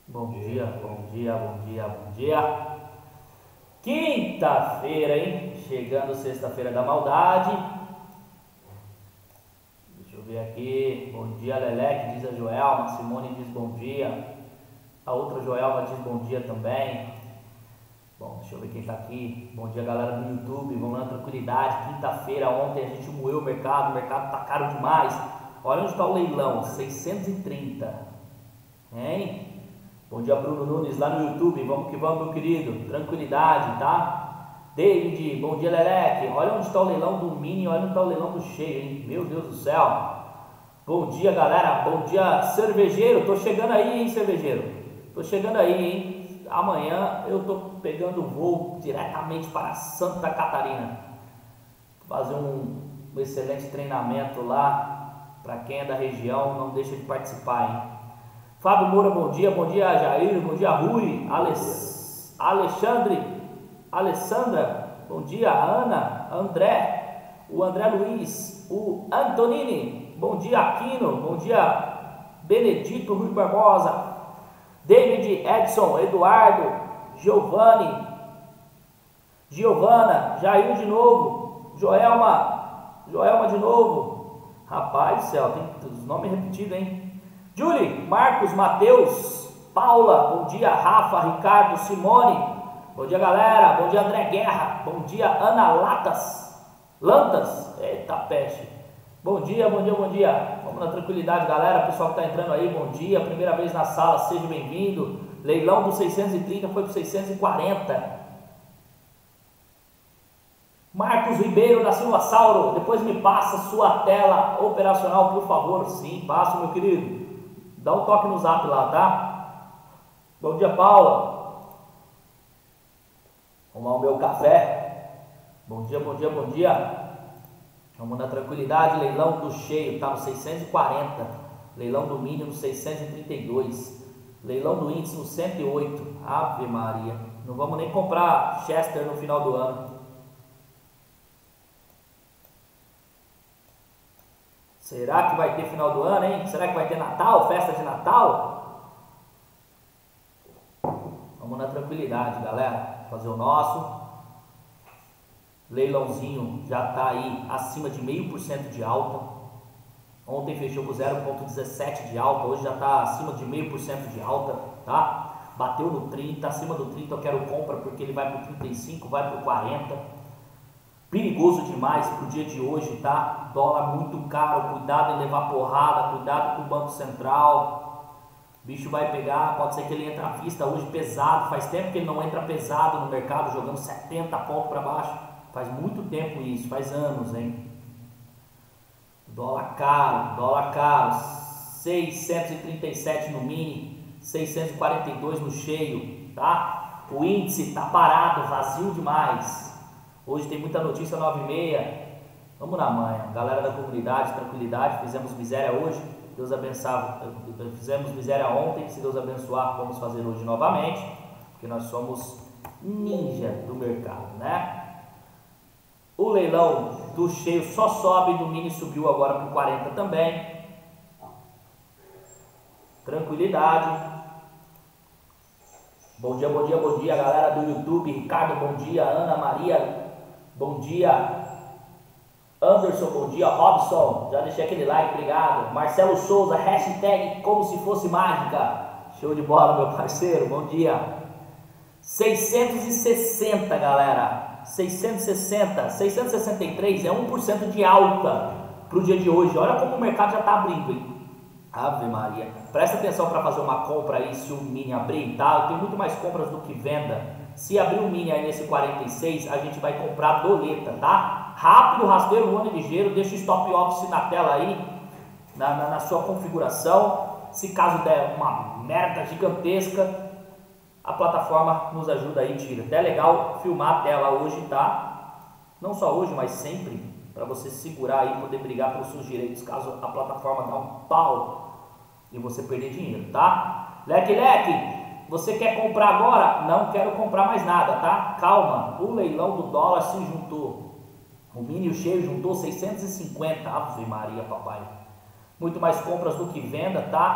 Bom dia, bom dia, bom dia, bom dia. Quinta-feira, hein? Chegando sexta-feira da maldade. Deixa eu ver aqui. Bom dia, Leleque, diz a Joelma. Simone diz bom dia. A outra Joelma diz bom dia também. Bom, deixa eu ver quem tá aqui. Bom dia, galera do YouTube. Vamos na tranquilidade. Quinta-feira, ontem a gente moeu o mercado tá caro demais. Olha onde está o leilão, 630. Hein? Bom dia, Bruno Nunes, lá no YouTube. Vamos que vamos, meu querido. Tranquilidade, tá? David, bom dia, Leleque. Olha onde está o leilão do Mini, olha onde está o leilão do Cheio, hein? Meu Deus do céu. Bom dia, galera. Bom dia, cervejeiro. Tô chegando aí, hein, cervejeiro? Tô chegando aí, hein? Amanhã eu tô pegando voo diretamente para Santa Catarina. Fazer um excelente treinamento lá. Para quem é da região, não deixa de participar, hein? Fábio Moura, bom dia, Jair, bom dia, Rui, Alessandra, bom dia, Ana, André, o André Luiz, o Antonini, bom dia, Aquino, bom dia, Benedito Rui Barbosa, David, Edson, Eduardo, Giovanna, Jair de novo, Joelma de novo, rapaz do céu, tem os nomes repetidos, hein? Julie, Marcos, Matheus, Paula, bom dia, Rafa, Ricardo, Simone, bom dia, galera, bom dia, André Guerra, bom dia, Ana Lantas, eita peste, bom dia, vamos na tranquilidade, galera, pessoal que está entrando aí, bom dia, primeira vez na sala, seja bem-vindo, leilão do 630 foi para 640, Marcos Ribeiro da Silva Sauro, depois me passa sua tela operacional, por favor. Sim, passo, meu querido. Dá um toque no zap lá, tá? Bom dia, Paula. Vamos tomar o meu café. Bom dia. Vamos na tranquilidade, leilão do Cheio, tá no 640. Leilão do Mini no 632. Leilão do Índice no 108. Ave Maria. Não vamos nem comprar Chester no final do ano. Será que vai ter final do ano, hein? Será que vai ter Natal, festa de Natal? Vamos na tranquilidade, galera. Fazer o nosso. Leilãozinho já está aí acima de 0,5% de alta. Ontem fechou com 0,17% de alta. Hoje já está acima de 0,5% de alta, tá? Bateu no 30, acima do 30 eu quero compra porque ele vai para o 35, vai para o 40. Perigoso demais pro dia de hoje, tá? Dólar muito caro, cuidado em levar porrada, cuidado com o Banco Central. O bicho vai pegar, pode ser que ele entre à vista hoje pesado. Faz tempo que ele não entra pesado no mercado, jogando 70 pontos para baixo. Faz muito tempo isso, faz anos, hein? Dólar caro, 637 no mini, 642 no cheio, tá? O índice tá parado, vazio demais. Hoje tem muita notícia, 9h30. Vamos na manhã. Galera da comunidade, tranquilidade. Fizemos miséria hoje. Deus abençoe. Fizemos miséria ontem. Se Deus abençoar, vamos fazer hoje novamente. Porque nós somos ninja do mercado, né? O leilão do Cheio só sobe. Do Mini subiu agora para o 40 também. Tranquilidade. Bom dia, galera do YouTube. Ricardo, bom dia. Ana Maria, bom dia. Anderson, bom dia. Robson, já deixei aquele like, obrigado. Marcelo Souza, hashtag como se fosse mágica. Show de bola, meu parceiro, bom dia. 660, galera. 663 é 1% de alta para o dia de hoje. Olha como o mercado já está abrindo, hein? Ave Maria. Presta atenção para fazer uma compra aí se o Mini abrir, tá? Eu tenho muito mais compras do que venda. Se abrir o Mini aí nesse 46, a gente vai comprar doleta, tá? Rápido, rasteiro, no ano ligeiro, deixa o stop office na tela aí, na sua configuração. Se caso der uma merda gigantesca, a plataforma nos ajuda aí, tira. Até é legal filmar a tela hoje, tá? Não só hoje, mas sempre, para você segurar aí e poder brigar pelos seus direitos, caso a plataforma dá um pau e você perder dinheiro, tá? Leque, você quer comprar agora? Não quero comprar mais nada, tá? Calma, o leilão do dólar se juntou. O Mini e o Cheio juntou 650, Ave Maria, papai. Muito mais compras do que venda, tá?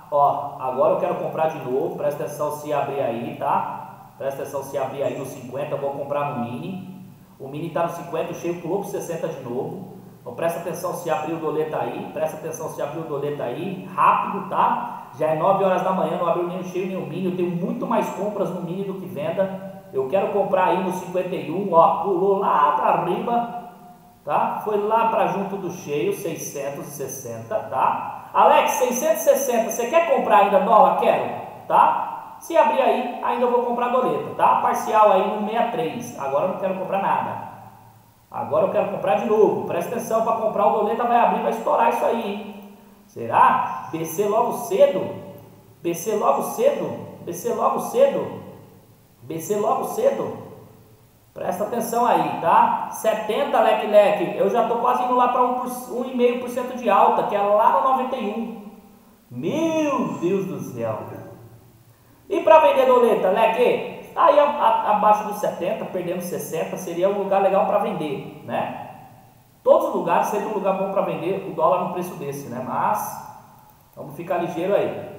Ó, agora eu quero comprar de novo, presta atenção se abrir aí, tá? Presta atenção se abrir aí no 50, eu vou comprar no mini. O mini tá no 50, o cheio pulou pro 60 de novo. Então presta atenção se abrir o doleta aí, presta atenção se abrir o doleta aí, rápido, tá? Já é 9 horas da manhã, não abriu nem o cheio nem o mini, eu tenho muito mais compras no mini do que venda. Eu quero comprar aí no 51, ó, pulou lá pra arriba, tá? Foi lá pra junto do cheio, 660, tá? Alex, 660, você quer comprar ainda dólar? Quero, tá? Se abrir aí, ainda vou comprar doleta, tá? Parcial aí no 63, agora eu não quero comprar nada. Agora eu quero comprar de novo, presta atenção, para comprar o doleta vai abrir, vai estourar isso aí, hein? Será? BC logo cedo? BC logo cedo? BC logo cedo? BC logo cedo? Presta atenção aí, tá? 70 leque, eu já tô quase indo lá para 1,5% de alta, que é lá no 91. Meu Deus do céu. E para vender doleta, leque, aí abaixo dos 70, perdendo 60, seria um lugar legal para vender, né? Todos os lugares seria um lugar bom para vender o dólar no preço desse, né? Mas vamos ficar ligeiro aí.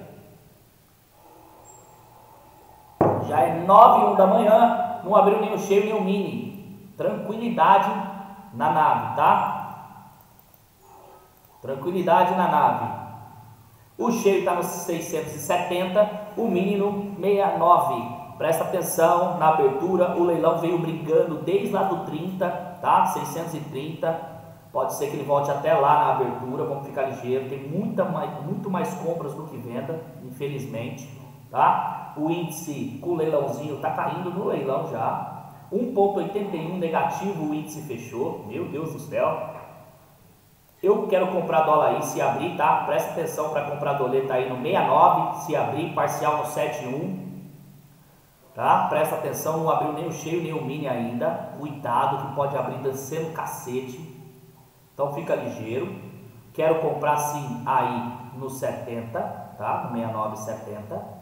Já é 9h01 da manhã. Não abriu nem o cheio nem o mini. Tranquilidade na nave, tá? Tranquilidade na nave. O cheio está no 670, o mini no 69. Presta atenção na abertura. O leilão veio brigando desde lá do 30, tá? 630. Pode ser que ele volte até lá na abertura. Vamos ficar ligeiro. Tem muito mais compras do que venda, infelizmente, tá? O índice com o leilãozinho está caindo no leilão já. 1,81 negativo o índice fechou. Meu Deus do céu. Eu quero comprar dólar aí, se abrir, tá? Presta atenção para comprar doleta aí no 69, se abrir, parcial no 71. Tá? Presta atenção, não abriu nem o cheio nem o mini ainda. Cuidado que pode abrir dançando cacete. Então fica ligeiro. Quero comprar sim aí no 70, tá? No 69, 70.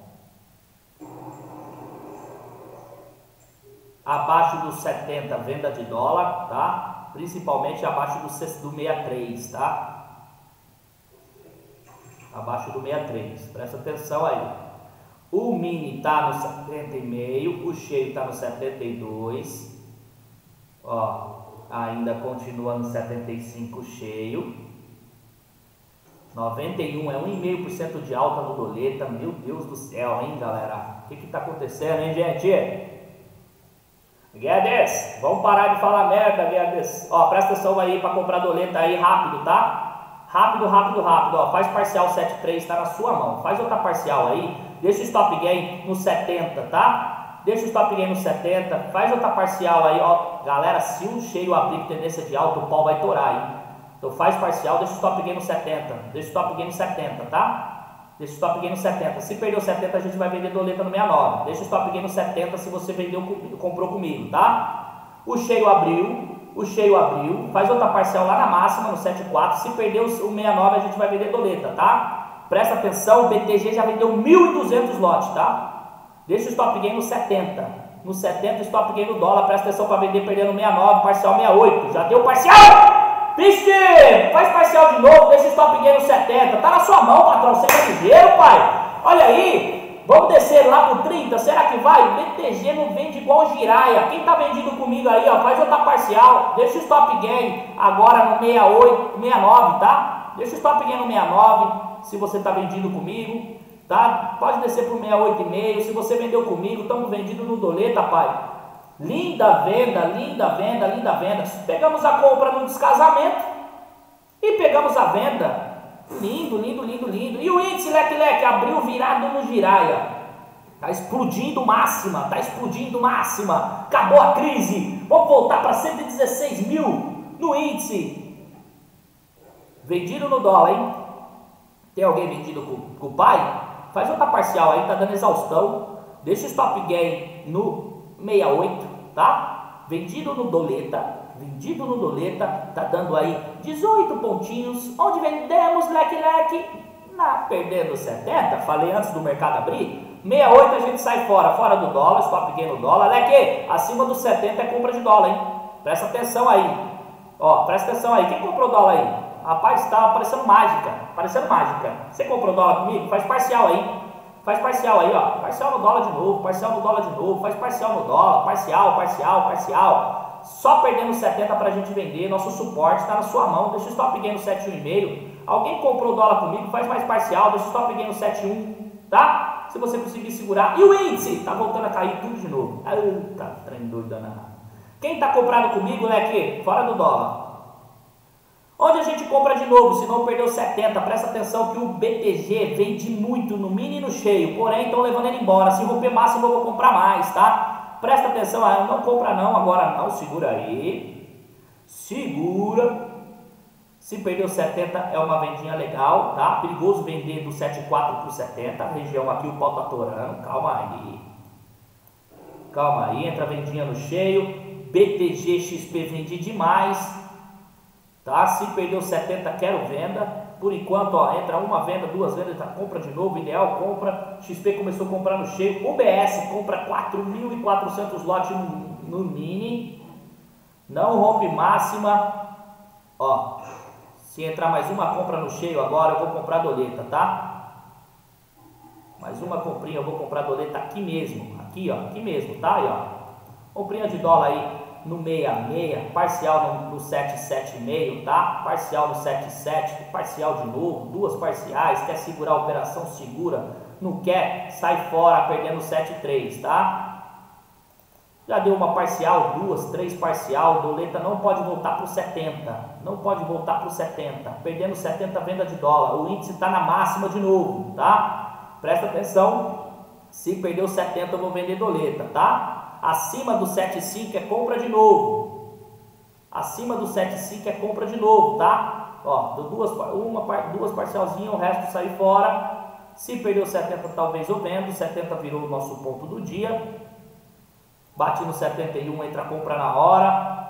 Abaixo dos 70, venda de dólar, tá? Principalmente abaixo do 63, tá? Abaixo do 63, presta atenção aí. O mini tá no 70,5, o cheio tá no 72. Ó, ainda continua no 75 cheio. 91 é 1,5% de alta no doleta. Meu Deus do céu, hein, galera? O que tá acontecendo, hein, gente? Guedes, vamos parar de falar merda, Guedes. Ó, presta atenção aí para comprar doleta aí rápido, tá? Rápido, rápido, rápido. Ó, faz parcial 73, tá na sua mão. Faz outra parcial aí. Deixa o stop gain no 70, tá? Deixa o stop gain no 70. Faz outra parcial aí, ó. Galera, se o cheio abrir com tendência de alta, o pau vai torar, hein? Então faz parcial, deixa o stop gain no 70. Deixa o stop gain no 70, tá? Deixa o stop gain no 70. Se perdeu 70, a gente vai vender doleta no 69. Deixa o stop gain no 70 se você vendeu, comprou comigo, tá? O cheio abriu. Faz outra parcial lá na máxima, no 74. Se perdeu o 69, a gente vai vender doleta, tá? Presta atenção, o BTG já vendeu 1.200 lotes, tá? Deixa o stop gain no 70. No 70, stop gain no dólar. Presta atenção para vender perdendo 69, parcial 68. Já deu parcial! Vixe, faz parcial de novo, deixa o stop gain no 70. Tá na sua mão, patrão, você é ligeiro, pai. Olha aí, vamos descer lá pro 30, será que vai? O BTG não vende igual giraia. Quem tá vendido comigo aí, ó, faz outra parcial. Deixa o stop gain agora no 68, 69, tá? Deixa o stop gain no 69, se você tá vendido comigo, tá? Pode descer pro 68,5, se você vendeu comigo, estamos vendido no doleta, pai. Linda venda, linda venda, linda venda. Pegamos a compra no descasamento e pegamos a venda. Lindo, lindo, lindo, lindo. E o índice leque abriu virado no giraia. Tá explodindo máxima, tá explodindo máxima. Acabou a crise. Vamos voltar para 116 mil no índice. Vendido no dólar, hein? Tem alguém vendido com o pai? Faz outra parcial aí, tá dando exaustão. Deixa o stop gain no 68, tá? Vendido no doleta, tá dando aí 18 pontinhos, onde vendemos leque, perdendo 70, falei antes do mercado abrir, 68 a gente sai fora do dólar, stop gain no dólar, leque, acima dos 70 é compra de dólar, hein? Presta atenção aí, ó, presta atenção aí, quem comprou dólar aí? Rapaz, tá parecendo mágica, parecendo mágica. Você comprou dólar comigo? Faz parcial aí. Faz parcial aí, ó. Parcial no dólar de novo, parcial no dólar de novo, faz parcial no dólar, parcial. Só perdendo 70 pra gente vender, nosso suporte está na sua mão. Deixa o stop gain no 7,1,5. Alguém comprou dólar comigo? Faz mais parcial, deixa o stop gain no 7,1, tá? Se você conseguir segurar. E o índice tá voltando a cair tudo de novo. Eita, trem doido danado. Quem tá comprado comigo, né, aqui? Fora do dólar. Onde a gente compra de novo, se não perdeu 70, presta atenção que o BTG vende muito no mini e no cheio, porém estão levando ele embora. Se romper máximo eu vou comprar mais, tá? Presta atenção, não compra não, agora não, segura aí. Segura. Se perdeu 70 é uma vendinha legal, tá? Perigoso vender do 7,4 para o 70, a região aqui o pau tá atorando, calma aí. Calma aí, entra a vendinha no cheio, BTG XP vende demais. Tá? Se perdeu 70, quero venda. Por enquanto, ó, entra uma venda, duas vendas, tá? Compra de novo, ideal, compra. XP começou a comprar no cheio. UBS compra 4.400 lotes no mini. Não rompe máxima. Ó, se entrar mais uma compra no cheio agora, eu vou comprar doleta, tá? Mais uma comprinha, eu vou comprar doleta aqui mesmo. Aqui, ó, aqui mesmo, tá? Aí, ó. Comprinha de dólar aí no 66, parcial no 7,7,5, tá? Parcial no 7,7, parcial de novo, duas parciais, quer segurar a operação, segura, não quer, sai fora perdendo 7,3, tá? Já deu uma parcial, duas, três parcial, doleta não pode voltar para o 70, não pode voltar para o 70, perdendo 70 venda de dólar, o índice está na máxima de novo, tá? Presta atenção, se perdeu 70 eu vou vender doleta, tá? Acima do 7,5 é compra de novo. Acima do 7,5 é compra de novo, tá? Ó, duas parcialzinhas, o resto sair fora. Se perdeu 70, talvez eu vendo. 70 virou o nosso ponto do dia. Bate no 71, entra a compra na hora.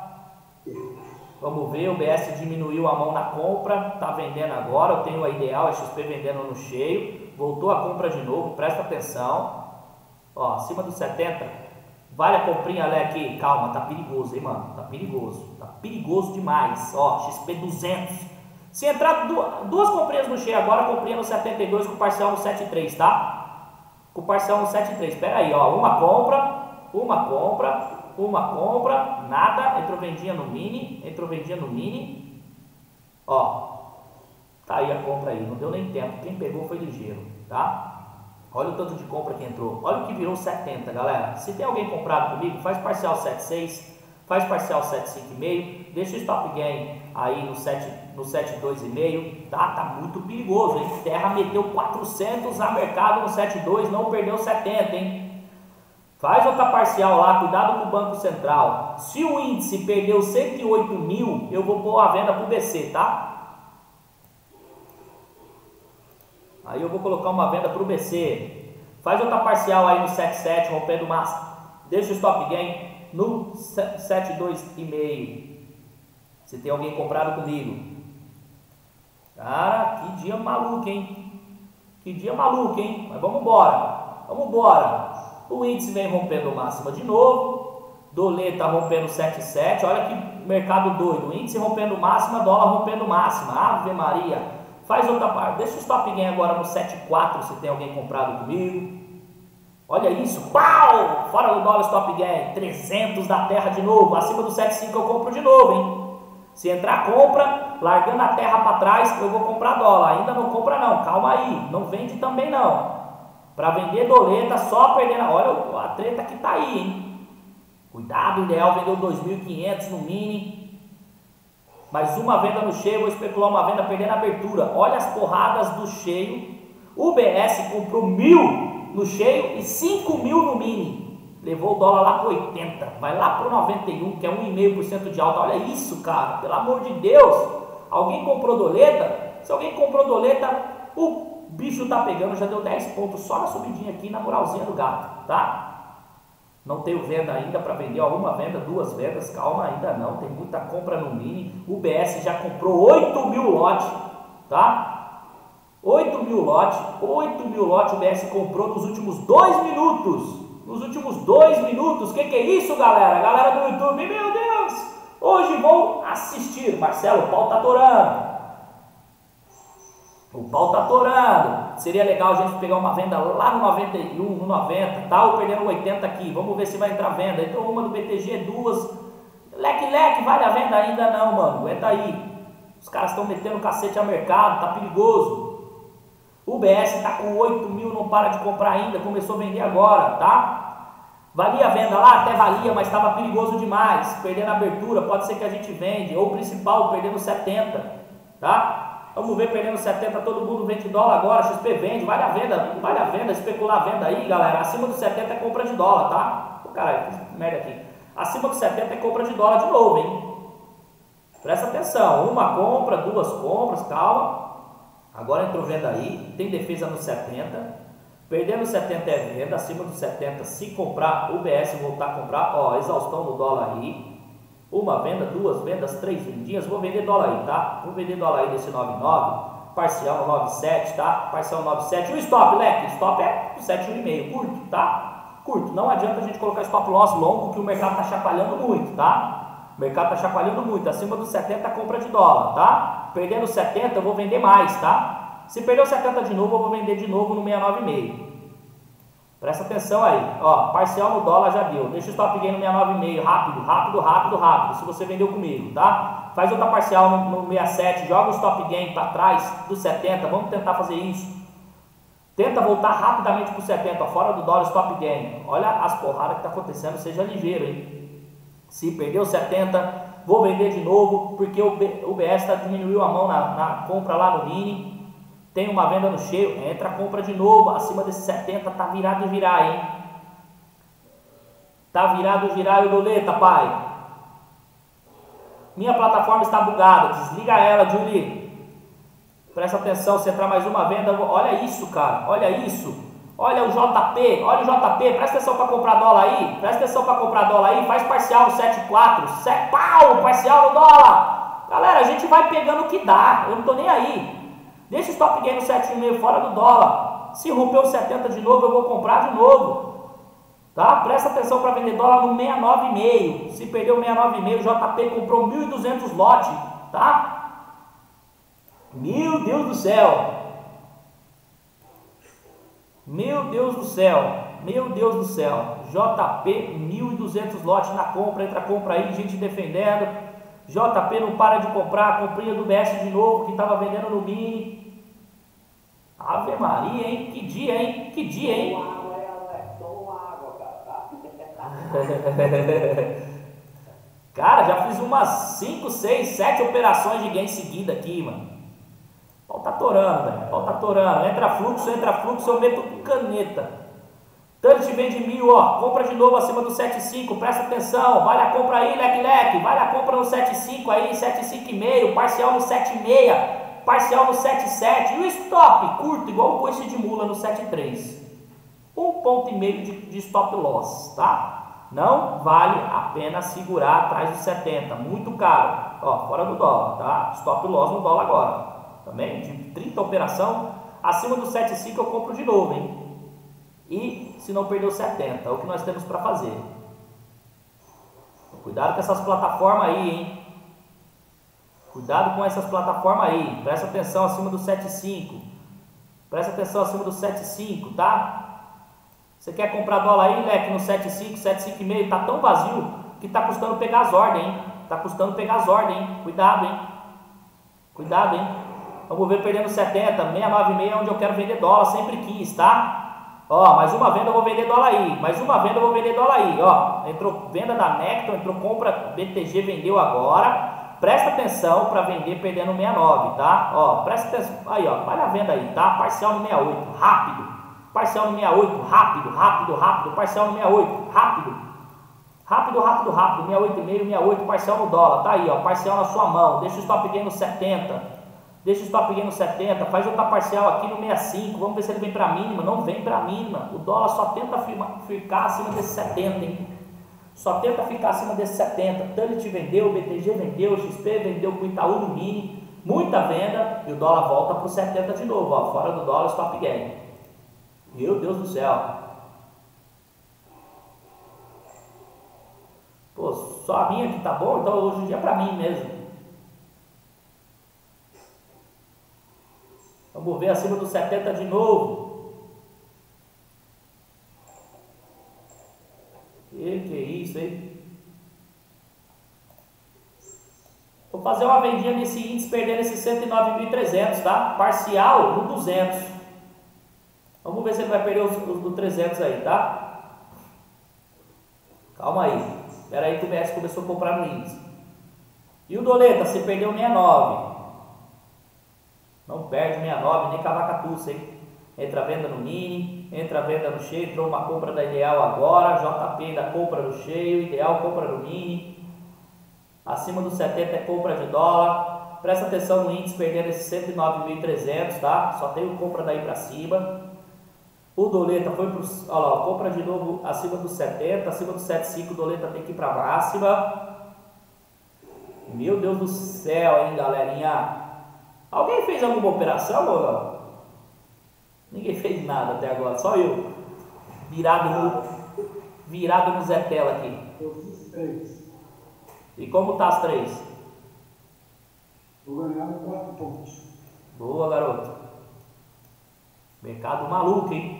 Vamos ver, o BS diminuiu a mão na compra, tá vendendo agora. Eu tenho a ideal, a XP vendendo no cheio. Voltou a compra de novo, presta atenção. Ó, acima do 70. Vale a comprinha, Lé, aqui, calma, tá perigoso, hein, mano, tá perigoso demais, ó, XP 200, se entrar duas comprinhas no cheio agora, comprinha no 72 com parcial no 7,3, tá? Com parcial no 7,3, pera aí, ó, uma compra, nada, entrou vendinha no mini, ó, tá aí a compra aí, não deu nem tempo, quem pegou foi ligeiro, tá? Olha o tanto de compra que entrou. Olha o que virou 70, galera. Se tem alguém comprado comigo, faz parcial 7,6, faz parcial 7,5,5, deixa o stop gain aí no 7,2,5, tá? Tá muito perigoso, hein? Terra meteu 400 a mercado no 7,2, não perdeu 70, hein? Faz outra parcial lá, cuidado com o Banco Central. Se o índice perdeu 108 mil, eu vou pôr a venda pro BC, tá? Aí eu vou colocar uma venda para o BC. Faz outra parcial aí no 7,7, rompendo máximo. Deixa o stop gain no 7,2,5. Se tem alguém comprado comigo. Cara, que dia maluco, hein? Que dia maluco, hein? Mas vamos embora. Vamos embora. O índice vem rompendo máxima de novo. Doleta rompendo 7,7. Olha que mercado doido. O índice rompendo máxima, dólar rompendo máxima. Ave Maria. Faz outra parte, deixa o stop gain agora no 7,4 se tem alguém comprado comigo. Olha isso, pau! Fora do dólar, stop gain, 300 da terra de novo, acima do 7,5 eu compro de novo, hein? Se entrar compra, largando a terra para trás, eu vou comprar dólar. Ainda não compra não, calma aí, não vende também não. Para vender doleta, só perdendo, olha a treta que tá aí, hein? Cuidado, o ideal vendeu 2.500 no mini. Mais uma venda no cheio, vou especular uma venda perdendo a abertura. Olha as porradas do cheio. O BS comprou 1.000 no cheio e 5.000 no mini. Levou o dólar lá para 80. Vai lá para o 91, que é 1,5% de alta. Olha isso, cara. Pelo amor de Deus. Alguém comprou doleta? Se alguém comprou doleta, o bicho tá pegando. Já deu 10 pontos só na subidinha aqui, na moralzinha do gato, tá? Não tenho venda ainda para vender, ó, uma venda, duas vendas, calma, ainda não, tem muita compra no mini. O BS já comprou 8.000 lotes, tá? 8.000 lotes, o BS comprou nos últimos 2 minutos. Nos últimos 2 minutos, que é isso, galera? Galera do YouTube, meu Deus! Hoje vou assistir, Marcelo, o pau tá atorando. O pau tá torando. Seria legal a gente pegar uma venda lá no 91, no 90, tá? Ou perdendo 80 aqui. Vamos ver se vai entrar venda. Entrou uma do BTG, duas. Leque, vale a venda ainda não, mano. Aguenta aí. Os caras estão metendo cacete ao mercado, tá perigoso. O BS tá com 8 mil, não para de comprar ainda. Começou a vender agora, tá? Valia a venda lá? Até valia, mas estava perigoso demais. Perdendo a abertura, pode ser que a gente vende. Ou o principal, perdendo 70, tá? Vamos ver, perdendo 70, todo mundo vende dólar agora, XP vende, vale a venda, especular a venda aí, galera. Acima dos 70 é compra de dólar, tá? Pô, caralho, que merda aqui. Acima dos 70 é compra de dólar de novo, hein? Presta atenção, uma compra, duas compras, calma. Agora entrou venda aí, tem defesa nos 70. Perdendo 70 é venda, acima dos 70, se comprar, o BS voltar a comprar, ó, exaustão no dólar aí. Uma venda, duas vendas, três vendinhas, vou vender dólar aí, tá? Vou vender dólar aí desse 99, parcial no 97, tá? Parcial no 97, e o stop, leque? Stop é 7,5, curto, tá? Curto, não adianta a gente colocar stop loss longo, que o mercado tá chacoalhando muito, tá? O mercado tá chacoalhando muito, acima dos 70 compra de dólar, tá? Perdendo 70 eu vou vender mais, tá? Se perder os 70 de novo, eu vou vender de novo no 69,5. Presta atenção aí, ó, parcial no dólar já deu, deixa o stop gain no 69,5, rápido, se você vendeu comigo, tá? Faz outra parcial no 67, joga o stop gain para trás dos 70, vamos tentar fazer isso. Tenta voltar rapidamente para o 70, ó, fora do dólar, stop gain. Olha as porradas que tá acontecendo, seja ligeiro, hein? Se perdeu 70, vou vender de novo, porque o BS diminuiu a mão na compra lá no mini. Tem uma venda no cheio, entra a compra de novo, acima desses 70, tá virado e virar, hein? Tá virado e virar, o doleta, pai. Minha plataforma está bugada, desliga ela, Julie. Presta atenção, se entrar mais uma venda, olha isso, cara, olha isso. Olha o JP, presta atenção para comprar dólar aí, faz parcial no 7,4, pau, parcial no dólar. Galera, a gente vai pegando o que dá, eu não tô nem aí. Deixa o stop gain no 7,5 fora do dólar. Se romper o 70 de novo, eu vou comprar de novo. Tá? Presta atenção para vender dólar no 69,5. Se perder o 69,5, o JP comprou 1.200 lotes. Tá? Meu Deus do céu. Meu Deus do céu. JP, 1.200 lotes na compra. Entra a compra aí, gente defendendo. JP não para de comprar, a comprinha do BS de novo, que estava vendendo no mini. Ave Maria, hein? Que dia, hein? Cara, já fiz umas 5, 6, 7 operações de gain seguida aqui, mano. O pau tá torando, velho. Entra fluxo, eu meto com caneta. Tanto vende 1.000, ó, compra de novo acima do 7,5, presta atenção, vale a compra aí, leque, vale a compra no 7,5 aí, 7,5,5, parcial no 7,6, parcial no 7,7, e o stop, curto, igual o coice de mula no 7,3, 1,5 ponto de stop loss, tá? Não vale a pena segurar atrás dos 70, muito caro, ó, fora do dólar, tá? Stop loss no dólar agora, também, de 30 operação, acima do 7,5 eu compro de novo, hein? E se não perder os 70, é o que nós temos para fazer. Cuidado com essas plataformas aí, hein? Cuidado com essas plataformas aí. Presta atenção acima do 7,5. Presta atenção acima do 7,5, tá? Você quer comprar dólar aí, leque, no 7,5, 7,5,5, tá tão vazio que tá custando pegar as ordens, hein? Cuidado, hein? Vamos ver perdendo 70, 69,5 é onde eu quero vender dólar, sempre quis, tá? Ó, mais uma venda eu vou vender dólar aí, ó, entrou venda da Necton, entrou compra, BTG vendeu agora, presta atenção para vender perdendo 69, tá? Ó, presta atenção, aí ó, vale a venda aí, tá? Parcial no 68, rápido, parcial no 68, rápido, parcial no 68, rápido, 68,5, 68, parcial no dólar, tá aí ó, parcial na sua mão, deixa o stop gain no 70, faz outra parcial aqui no 65, vamos ver se ele vem para mínima, não vem para mínima, o dólar só tenta ficar acima desses 70, hein? Tanit vendeu, BTG vendeu, XP vendeu com Itaú no mini, muita venda, e o dólar volta para os 70 de novo, ó, fora do dólar, stop gain. Meu Deus do céu. Pô, só a minha que tá bom, então hoje em dia é para mim mesmo. Vamos ver acima dos 70 de novo. Que é isso, hein? Vou fazer uma vendinha nesse índice, perdendo esse 109.300, tá? Parcial no 200. Vamos ver se ele vai perder os 300 aí, tá? Calma aí. Espera aí que o BS começou a comprar no índice. E o Doleta, você perdeu 69. Não perde 69, nem cavacatuça, hein? Entra a venda no mini, entra a venda no cheio, entrou uma compra da Ideal agora, JP ainda compra no cheio, Ideal compra no mini. Acima dos 70 é compra de dólar. Presta atenção no índice, perdendo esse 109.300, tá? Só tem o compra daí para cima. O Doleta foi para olha lá, compra de novo acima dos 70, acima dos 75, o Doleta tem que ir para máxima. Meu Deus do céu, hein, galerinha? Alguém fez alguma operação ou não? Ninguém fez nada até agora, só eu. Virado no Zé Tela aqui. Eu fiz 3. E como tá as 3? Vou ganhar 4 pontos. Boa, garoto. Mercado maluco, hein?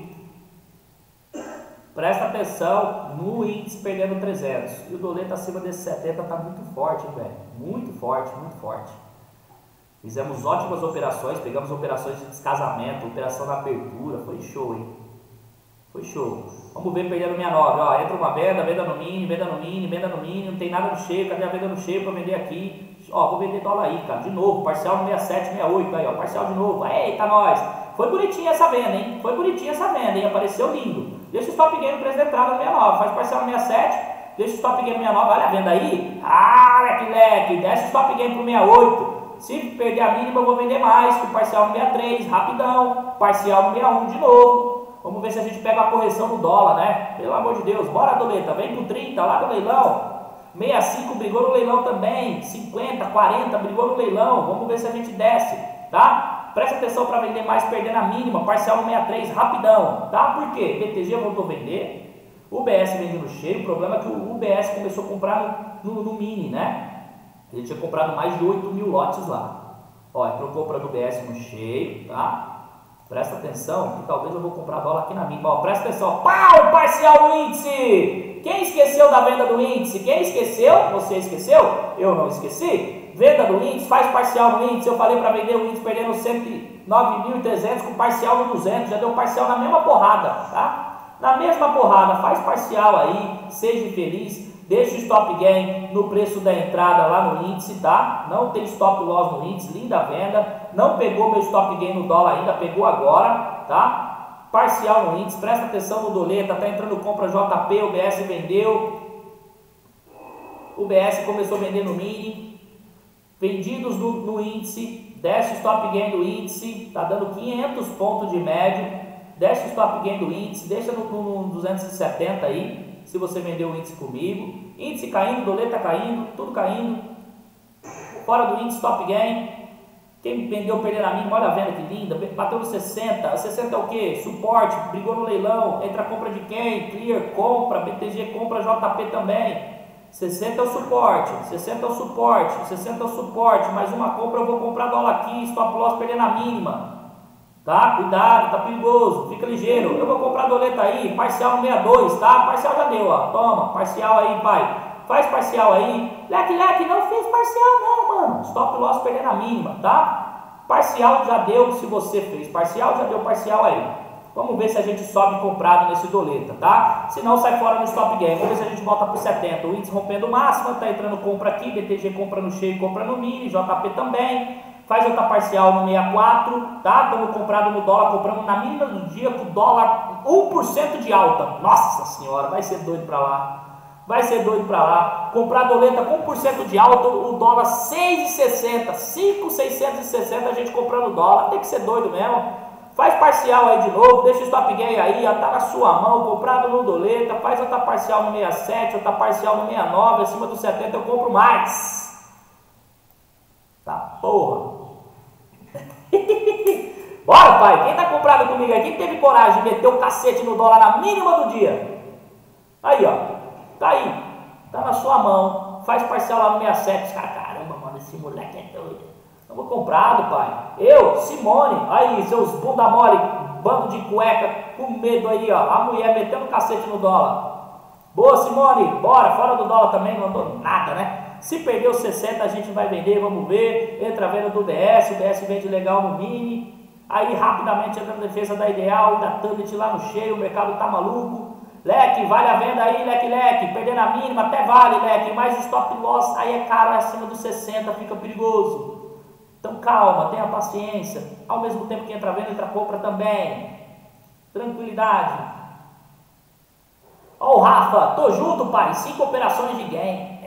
Presta atenção no índice perdendo 300. E o Doleta acima desse 70 tá muito forte, velho. Muito forte, muito forte. Fizemos ótimas operações, pegamos operações de descasamento, operação na abertura, foi show, hein? Foi show. Vamos ver perdendo 69, ó, entra uma venda, venda no mini, venda no mini, venda no mini, não tem nada no cheio, cadê a venda no cheio para vender aqui? Ó, vou vender dólar aí, cara, de novo, parcial no 67, 68, aí ó, parcial de novo, eita nós! Foi bonitinha essa venda, hein? Foi bonitinha essa venda, hein? Apareceu lindo. Deixa o stop gain no preço da entrada no 69, faz parcial no 67, deixa o stop gain no 69, olha a venda aí, leque, desce o stop gain pro 68. Se perder a mínima, eu vou vender mais, com parcial no 63, rapidão, parcial no 61 de novo. Vamos ver se a gente pega a correção no dólar, né? Pelo amor de Deus, bora Doleta, vem pro 30 lá no leilão. 65 brigou no leilão também, 50, 40 brigou no leilão. Vamos ver se a gente desce, tá? Presta atenção para vender mais, perdendo a mínima, parcial no 63, rapidão, tá? Por quê? BTG voltou a vender, o BS vendeu no cheio. O problema é que o UBS começou a comprar no mini, né? Ele tinha comprado mais de 8 mil lotes lá. Ó, entrou compra do BS no cheio, tá? Presta atenção, que talvez eu vou comprar dólar aqui na mínima. Ó, presta atenção, pau, parcial no índice. Quem esqueceu da venda do índice? Quem esqueceu? Você esqueceu? Eu não esqueci. Venda do índice, faz parcial no índice. Eu falei para vender o índice perdendo 109.300 com parcial no 200. Já deu parcial na mesma porrada, tá? Na mesma porrada, faz parcial aí, seja feliz. Deixa o stop gain no preço da entrada lá no índice, tá? Não tem stop loss no índice, linda venda. Não pegou meu stop gain no dólar ainda, pegou agora, tá? Parcial no índice, presta atenção no Doleta, tá entrando compra JP, o BS vendeu. O BS começou a vender no mini. Vendidos no índice, desce o stop gain do índice, tá dando 500 pontos de médio. Desce o stop gain do índice, deixa no 270 aí. Se você vendeu o índice comigo, índice caindo, Doleta caindo, tudo caindo, fora do índice, stop gain. Quem vendeu perder a mínima, olha a venda que linda, bateu no 60, 60 é o que? Suporte, brigou no leilão, entra a compra de quem? Clear, compra, BTG compra, JP também, 60 é o suporte, 60 é o suporte, 60 é o suporte, mais uma compra, eu vou comprar dólar aqui, stop loss perdendo a mínima. Tá? Cuidado, tá perigoso, fica ligeiro. Eu vou comprar Doleta aí, parcial no 62, tá? Parcial já deu, ó. Toma, parcial aí, pai. Faz parcial aí. Leque, não fez parcial não, mano. Stop loss perdendo a mínima, tá? Parcial já deu, se você fez parcial, já deu parcial aí. Vamos ver se a gente sobe comprado nesse Doleta, tá? Se não, sai fora no stop gain. Vamos ver se a gente volta pro 70. O índice rompendo o máximo, tá entrando compra aqui, BTG compra no cheio, compra no mini, JP também. Faz outra parcial no 64, tá? Estamos comprado no dólar, compramos na mínima do dia com o dólar 1% de alta. Nossa senhora, vai ser doido pra lá. Vai ser doido pra lá. Comprar Doleta com 1% de alta, o dólar 6,60, 5,660 a gente comprando dólar. Tem que ser doido mesmo. Faz parcial aí de novo, deixa o stop gain aí, já tá na sua mão, comprado no Doleta. Faz outra parcial no 67, outra parcial no 69, acima do 70 eu compro mais. Tá porra. Bora, pai, quem tá comprado comigo aqui teve coragem de meter o cacete no dólar na mínima do dia. Aí, ó, tá aí, tá na sua mão. Faz parcial lá no 67. Caramba, mano, esse moleque é doido. Vou comprado, pai. Eu, Simone, aí, seus bunda mole, bando de cueca, com medo aí, ó. A mulher metendo cacete no dólar. Boa, Simone, bora, fora do dólar também, não andou nada, né? Se perder os 60, a gente vai vender, vamos ver. Entra a venda do BS, o BS vende legal no mini. Aí, rapidamente, entra na defesa da Ideal, da Tablet lá no cheio, o mercado tá maluco. Leque, vale a venda aí, leque, perdendo a mínima, até vale, leque, mas o stop loss aí é caro, acima dos 60, fica perigoso. Então calma, tenha paciência, ao mesmo tempo que entra a venda, entra a compra também, tranquilidade. Ó o Rafa, tô junto, pai, 5 operações de gain,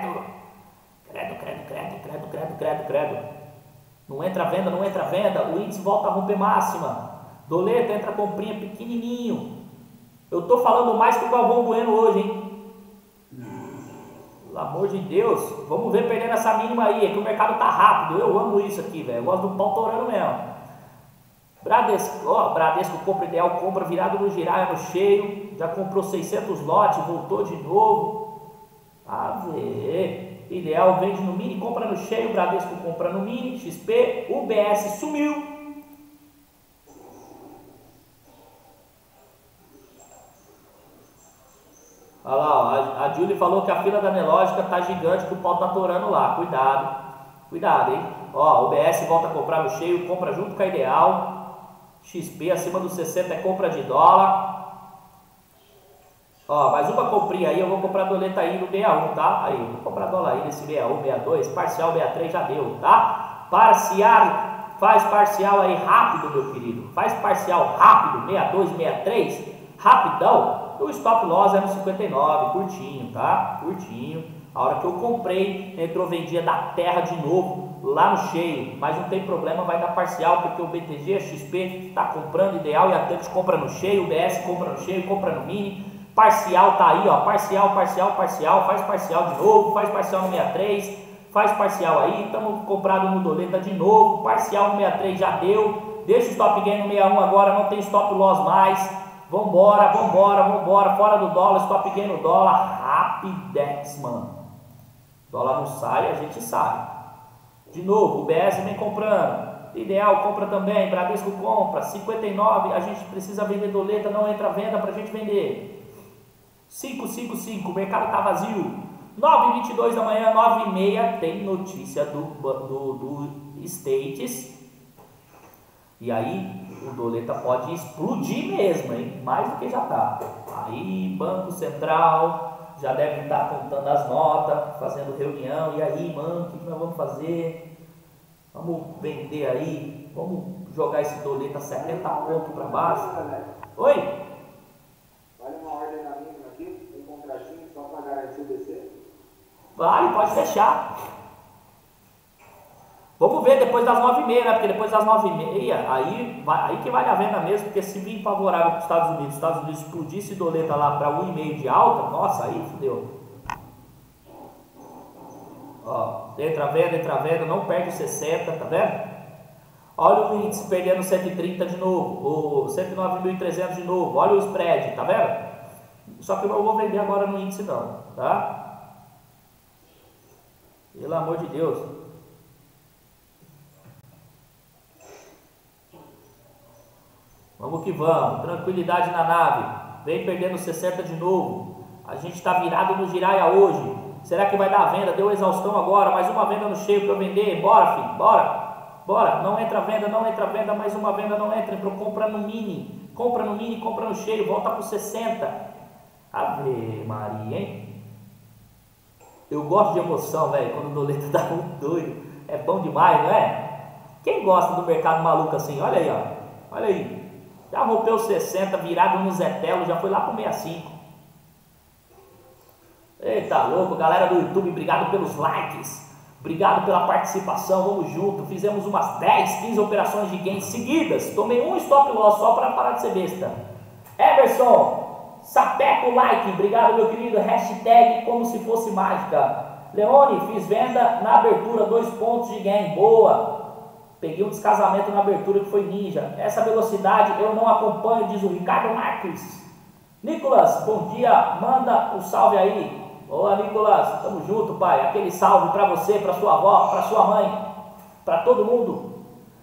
credo. Não entra a venda, o índice volta a romper máxima, doleta, entra a comprinha pequenininho. Eu tô falando mais que o Galvão Bueno hoje, hein? Pelo amor de Deus, vamos ver perdendo essa mínima aí, é que o mercado tá rápido, eu amo isso aqui, velho, eu gosto do pau torando mesmo. Bradesco compra Ideal, compra virado no giraia no cheio, já comprou 600 lotes, voltou de novo. Ideal vende no mini, compra no cheio, Bradesco compra no mini, XP, UBS sumiu. Olha lá, ó, a Julie falou que a fila da Nelógica tá gigante, que o pau tá torando lá. Cuidado, hein? Ó, o BS volta a comprar no cheio, compra junto com a Ideal. XP acima dos 60 é compra de dólar. Ó, mais uma comprinha aí, eu vou comprar doleta aí no 61, tá? Aí, vou comprar dólar aí nesse 61, 62, parcial 63 já deu, tá? Faz parcial aí rápido, meu querido. Faz parcial rápido, 62, 63, rapidão. O stop loss é no 59, curtinho, tá? Curtinho. A hora que eu comprei, entrou vendia da terra de novo, lá no cheio. Mas não tem problema, vai dar parcial, porque o BTG, a XP, tá comprando Ideal e a Tantos compra no cheio, o BS compra no cheio, compra no mini. Parcial tá aí, ó, parcial, faz parcial de novo, faz parcial no 63, faz parcial aí, estamos comprado no doleta de novo, parcial no 63 já deu, deixa o stop gain no 61 agora, não tem stop loss mais. Vambora, fora do dólar, stop gain no dólar, rapidex, mano. Dólar não sai, a gente sai. De novo, o BS vem comprando, Ideal compra também, Bradesco compra, 59, a gente precisa vender doleta, não entra venda pra gente vender. 555, o mercado tá vazio. 9h22 da manhã, 9h30, tem notícia do States. E aí, o doleta pode explodir mesmo, hein? Mais do que já tá. Aí, Banco Central já deve estar contando as notas, fazendo reunião. E aí, mano, o que nós vamos fazer? Vamos vender aí? Vamos jogar esse doleta 70 pontos para baixo? Oi? Vale uma ordem na mínima aqui, um contratinho só para garantir o DC? Vale, pode fechar. Vamos ver depois das 9h30, né? Porque depois das 9h30, aí que vale a venda mesmo, porque se vir favorável para os Estados Unidos explodisse doleta lá para 1,5 de alta, nossa, aí fudeu. Ó, entra a venda, não perde 60, tá vendo? Olha o índice perdendo 130 de novo, o 109.300 de novo, olha o spread, tá vendo? Só que eu não vou vender agora no índice não, tá? Pelo amor de Deus. Vamos que vamos, tranquilidade na nave, vem perdendo 60 de novo, a gente está virado no giraia hoje, será que vai dar venda? Deu exaustão agora, mais uma venda no cheio para eu vender, bora filho, bora, não entra venda, mais uma venda não entra, compra no mini, compra no cheio, volta para 60, Ave Maria, hein? Eu gosto de emoção, velho, quando o doleta dá muito doido, é bom demais, não é? Quem gosta do mercado maluco assim, olha aí, ó, olha aí. Já rompeu 60, virado no Zetelo, já foi lá pro 65. Eita louco, galera do YouTube, obrigado pelos likes, obrigado pela participação, vamos junto. Fizemos umas 10, 15 operações de gain seguidas, tomei um stop loss só para parar de ser besta. Everson, sapeca o like, obrigado meu querido, hashtag como se fosse mágica. Leone, fiz venda na abertura, 2 pontos de gain, boa. Peguei um descasamento na abertura que foi ninja. Essa velocidade eu não acompanho, diz o Ricardo Marques. Nicolas, bom dia. Manda um salve aí. Olá, Nicolas. Tamo junto, pai. Aquele salve para você, para sua avó, para sua mãe. para todo mundo.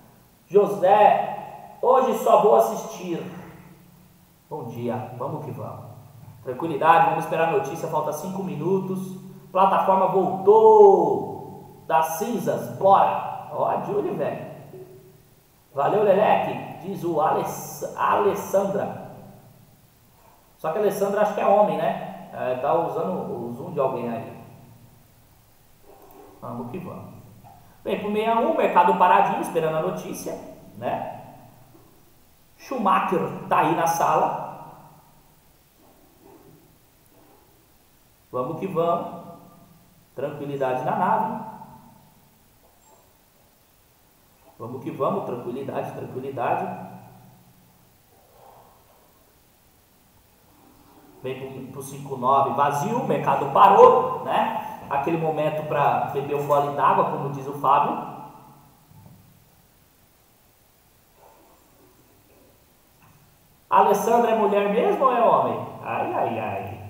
José, hoje só vou assistir. Bom dia, vamos que vamos. Tranquilidade, vamos esperar a notícia, falta 5 minutos. Plataforma voltou das cinzas, bora. Ó a Julie, velho. Valeu, Leleque, diz o Alessandra. Só que a Alessandra acho que é homem, né? Tá usando o zoom de alguém aí. Vamos que vamos. Bem, pro 61, mercado paradinho, esperando a notícia, né? Schumacher tá aí na sala. Vamos que vamos. Tranquilidade na nave. Vamos que vamos, tranquilidade, tranquilidade. Vem pro 59, vazio, o mercado parou, né? Aquele momento para beber um gole d'água, como diz o Fábio. A Alessandra é mulher mesmo ou é homem? Ai, ai, ai.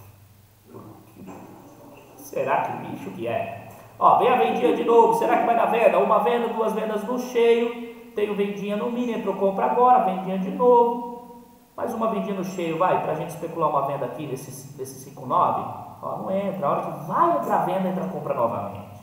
Será que bicho que é? Ó, vem a vendinha de novo. Será que vai dar venda? Uma venda, 2 vendas no cheio. Tenho vendinha no mini, entrou compra agora, vendinha de novo. Mais uma vendinha no cheio, vai, pra gente especular uma venda aqui desse 59. Ó, não entra. A hora que vai entrar a venda, entra a compra novamente.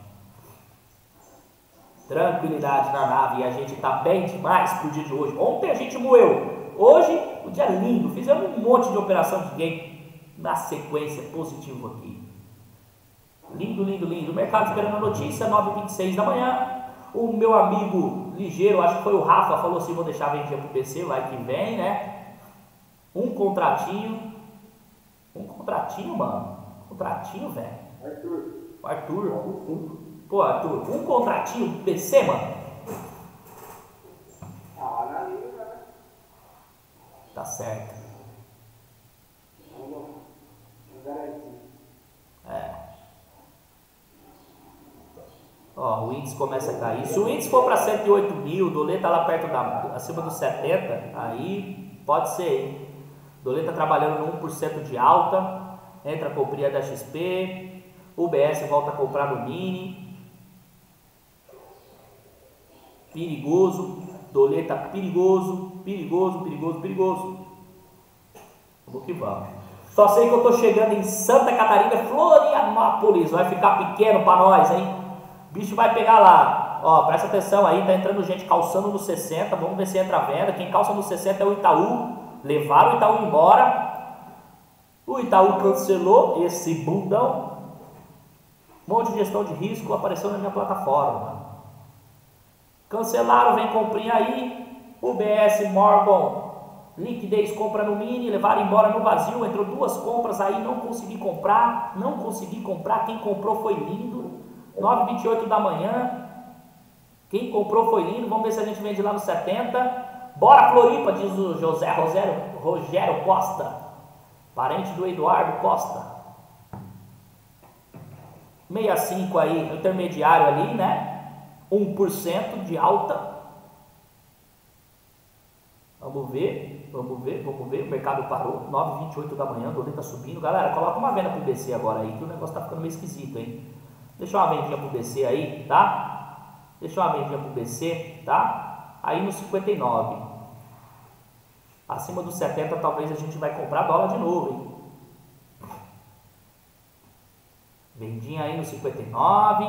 Tranquilidade na nave. E a gente tá bem demais pro dia de hoje. Ontem a gente moeu. Hoje, o dia lindo. Fizemos um monte de operação de game na sequência, positivo aqui. Lindo, lindo, lindo. O mercado esperando a notícia, 9h26 da manhã. O meu amigo ligeiro, acho que foi o Rafa, falou assim, vou deixar a vendinha pro PC, vai que vem, né? Um contratinho, mano. Contratinho, velho. Arthur. Pô, Arthur, um contratinho pro PC, mano. Na liga, né? Tá certo. Não garanti. Ó, o índice começa a cair. Se o índice for para 108 mil, o Dolê tá lá perto acima dos 70, aí pode ser, hein? O Dolê tá trabalhando no 1% de alta, entra a compria da XP, o UBS volta a comprar no mini. Perigoso, Dolê tá perigoso. Vamos que vamos. Só sei que eu tô chegando em Santa Catarina, Florianópolis, vai ficar pequeno para nós, hein? O bicho vai pegar lá, ó, presta atenção aí, tá entrando gente calçando no 60, vamos ver se entra a venda. Quem calça no 60 é o Itaú, levaram o Itaú embora, o Itaú cancelou esse bundão, um monte de gestão de risco apareceu na minha plataforma, cancelaram, vem comprinha aí, UBS, Morgan, liquidez, compra no mini, levaram embora no vazio, entrou 2 compras aí, não consegui comprar, quem comprou foi lindo. 9h28 da manhã. Quem comprou foi lindo. Vamos ver se a gente vende lá no 70. Bora Floripa, diz o Rogério Costa, parente do Eduardo Costa. 65 aí, intermediário ali, né? 1% de alta. Vamos ver. O mercado parou. 9h28 da manhã, o Dolê tá subindo. Galera, coloca uma venda pro BC agora aí, que o negócio tá ficando meio esquisito, hein? Deixa uma vendinha pro BC aí, tá? Aí no 59. Acima dos 70 talvez a gente vai comprar dólar de novo, hein? Vendinha aí no 59.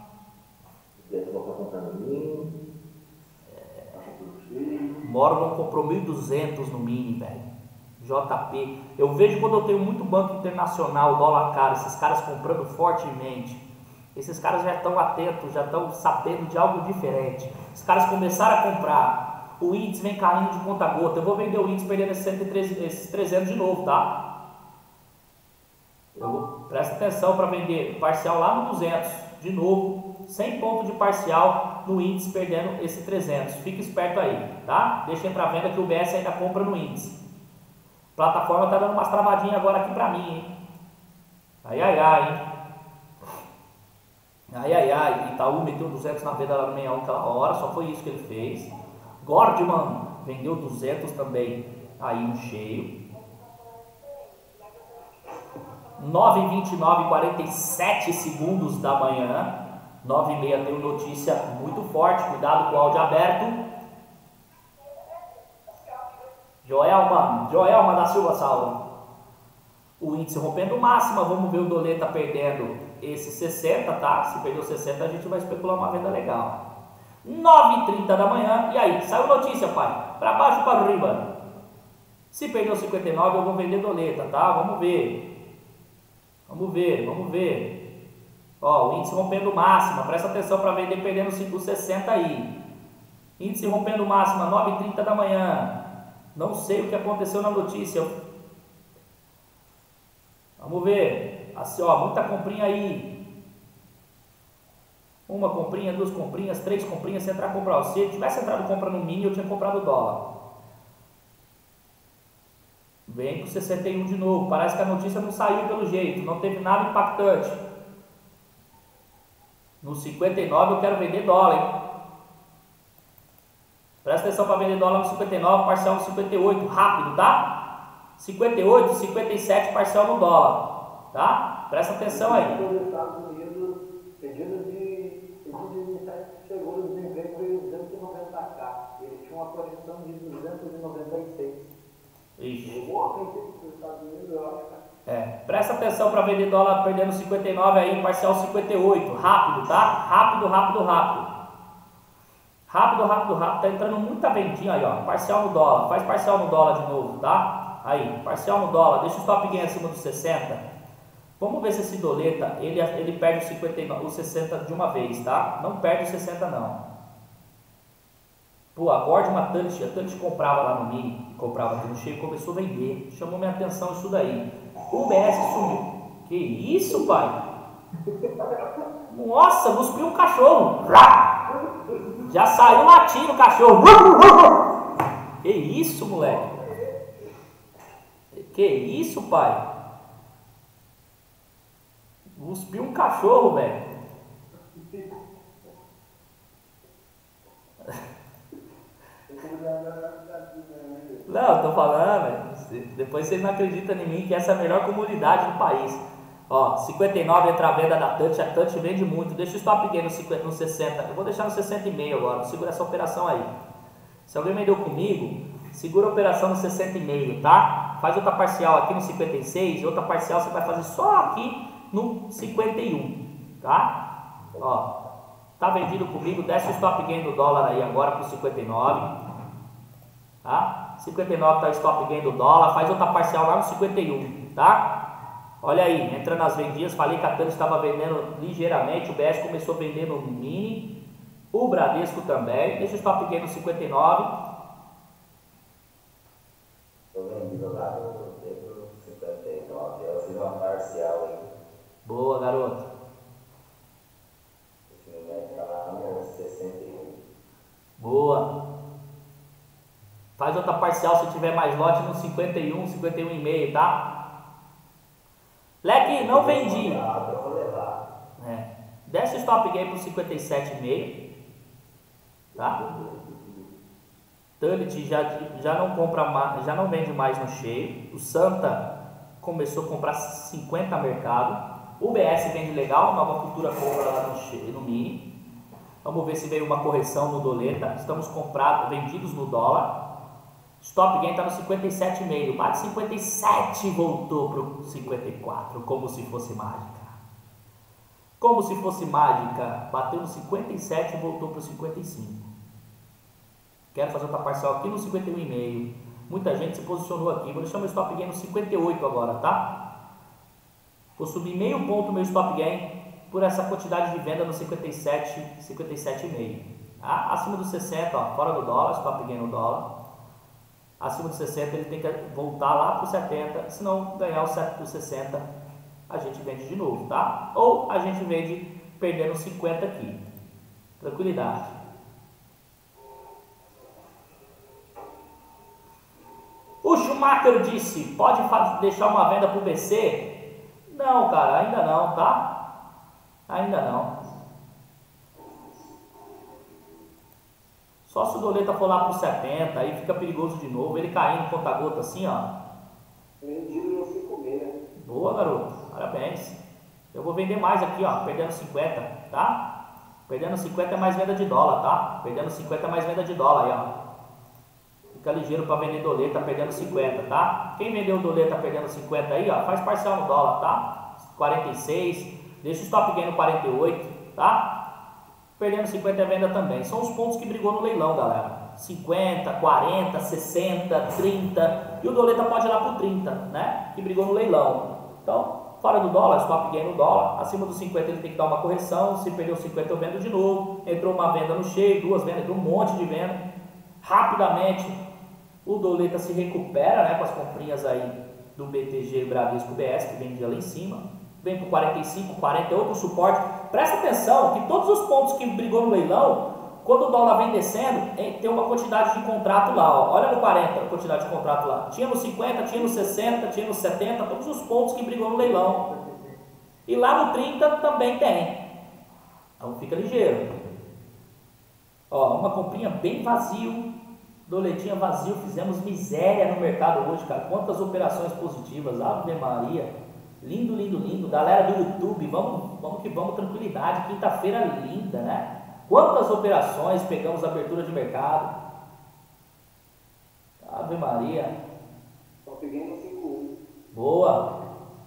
Morgan comprou 1.200 no mini, velho. JP. Eu vejo quando eu tenho muito banco internacional, dólar caro, esses caras comprando fortemente. Esses caras já estão atentos, já estão sabendo de algo diferente. Os caras começaram a comprar, o índice vem caindo de conta gota. Eu vou vender o índice perdendo esses 300 de novo, tá? Presta atenção para vender parcial lá no 200, de novo, 100 pontos de parcial no índice perdendo esse 300. Fica esperto aí, tá? Deixa entrar a venda que o UBS ainda compra no índice. A plataforma tá dando umas travadinhas agora aqui para mim, hein? Ai. Itaú meteu 200 na venda lá no 61 aquela hora, só foi isso que ele fez. Gordman vendeu 200 também aí no cheio. 9h29, 47 segundos da manhã. 9h30 tem notícia muito forte, cuidado com o áudio aberto. Joelma da Silva Saulo. O índice rompendo máxima, vamos ver o Doleta perdendo esse 60, tá? Se perder o 60 a gente vai especular uma venda legal. 9h30 da manhã, e aí? Saiu notícia, pai. Para baixo ou para riba? Se perder o 59 eu vou vender Doleta, tá? Vamos ver. Vamos ver. Ó, o índice rompendo máxima, presta atenção para vender perdendo o 60 aí. Índice rompendo máxima, 9h30 da manhã. Não sei o que aconteceu na notícia. Vamos ver. Assim, ó, muita comprinha aí. Uma comprinha, duas comprinhas, três comprinhas. Se entrar comprar, se tivesse entrado compra no mini, eu tinha comprado dólar. Vem pro 61 de novo. Parece que a notícia não saiu pelo jeito. Não teve nada impactante. No 59 eu quero vender dólar, hein? Presta atenção para vender dólar no 59, parcial no 58, rápido, tá? 58, 57, parcial no dólar, tá? Presta atenção aí. Nos Estados Unidos, pedido de chegou no desemprego veio 290k. Ele tinha uma projeção de 296. Ixi. Nos Estados Unidos, eu acho, cara. Presta atenção para vender dólar perdendo 59 aí, parcial 58, rápido, tá? Rápido. Tá entrando muita vendinha aí, ó. Parcial no dólar, faz parcial no dólar de novo, tá? Aí, parcial no dólar, deixa o stop gain acima dos 60. Vamos ver se esse Doleta, ele perde o 59, o 60 de uma vez, tá? Não perde o 60 não. Pô, agora uma Tante, a Tante comprava lá no mini, comprava aqui no cheio, começou a vender. Chamou minha atenção isso daí. O BS sumiu. Que isso, pai? Nossa, cuspiu um cachorro. Já saiu latindo o cachorro. Que isso, moleque? Que isso, pai? Cuspiu um cachorro, velho. Não, tô falando, depois vocês não acreditam em mim que essa é a melhor comunidade do país. Ó, 59 entra a venda da Tante, a Tante vende muito. Deixa o stop gain no 60, eu vou deixar no 60,5 agora, segura essa operação aí. Se alguém vendeu comigo, segura a operação no 60,5, tá? Faz outra parcial aqui no 56 e outra parcial você vai fazer só aqui no 51, tá? Ó, tá vendido comigo, desce o stop gain do dólar aí agora pro 59, tá? 59 tá o stop gain do dólar, faz outra parcial lá no 51, tá? Olha aí, entrando nas vendidas, falei que a Tânia estava vendendo ligeiramente, o BS começou a vender no mini, o Bradesco também, deixa o stop gain no 59. Estou vendido lá no 59, eu fiz uma parcial aí. Boa, garoto. Esse momento está lá no 61. Boa. Faz outra parcial se tiver mais lote no 51, 51,5, tá? Leque, não vendi. Eu vou levar. Desce o stop gain para 57,5, tá? Tanit já não compra mais, já não vende mais no cheio. O Santa começou a comprar 50 mercado. O BS vende legal, Nova Cultura compra lá no mini. Vamos ver se veio uma correção no Doleta. Estamos vendidos no dólar. Stop gain está no 57,5. Bate 57 e voltou para o 54, como se fosse mágica. Como se fosse mágica. Bateu no 57 e voltou para o 55. Quero fazer outra parcial aqui no 51,5. Muita gente se posicionou aqui. Vou deixar meu stop gain no 58 agora, tá? Vou subir meio ponto meu stop gain por essa quantidade de venda no 57, 57,5. Tá? Acima dos 60, ó, fora do dólar, stop gain no dólar. Acima dos 60 ele tem que voltar lá para o 70, se não ganhar o 60 a gente vende de novo, tá? Ou a gente vende perdendo 50 aqui. Tranquilidade. O Schumacher disse, pode deixar uma venda para o BC? Não, cara, ainda não, tá? Ainda não. Só se o Doleta for lá para os 70, aí fica perigoso de novo, ele caindo conta-gota assim, ó. Vendido no 56. Boa, garoto, parabéns. Eu vou vender mais aqui, ó, perdendo 50, tá? Perdendo 50 é mais venda de dólar, tá? Perdendo 50 é mais venda de dólar aí, ó. Fica ligeiro para vender doleta, tá perdendo 50, tá? Quem vendeu doleta tá perdendo 50 aí, ó, faz parcial no dólar, tá? 46, deixa o stop gain no 48, tá? Perdendo 50 é venda também. São os pontos que brigou no leilão, galera. 50, 40, 60, 30 e o doleta pode ir lá pro 30, né? Que brigou no leilão. Então, fora do dólar, stop gain no dólar, acima dos 50 ele tem que dar uma correção, se perdeu 50 eu vendo de novo, entrou uma venda no cheio, duas vendas, entrou um monte de venda, rapidamente o doleta se recupera, né, com as comprinhas aí do BTG Bradesco BS, que vendia lá em cima, vem para 45, 40, outro suporte. Presta atenção que todos os pontos que brigou no leilão, quando o dólar vem descendo, tem uma quantidade de contrato lá, ó. Olha no 40 a quantidade de contrato lá, tinha no 50, tinha no 60, tinha no 70, todos os pontos que brigou no leilão, e lá no 30 também tem, então fica ligeiro. Ó, uma comprinha bem vazio, doletinha vazio, fizemos miséria no mercado hoje, cara. Quantas operações positivas, Ave Maria, lindo, lindo, lindo. Galera do YouTube, vamos que vamos, tranquilidade, quinta-feira linda, né? Quantas operações pegamos abertura de mercado, Ave Maria. Só peguei no 5-1. Boa.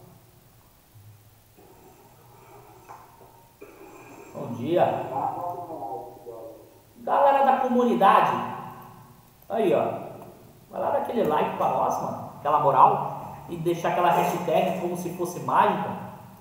Bom dia. Galera da comunidade, aí ó, vai lá dar aquele like pra nós, mano, aquela moral, e deixar aquela hashtag como se fosse mágica,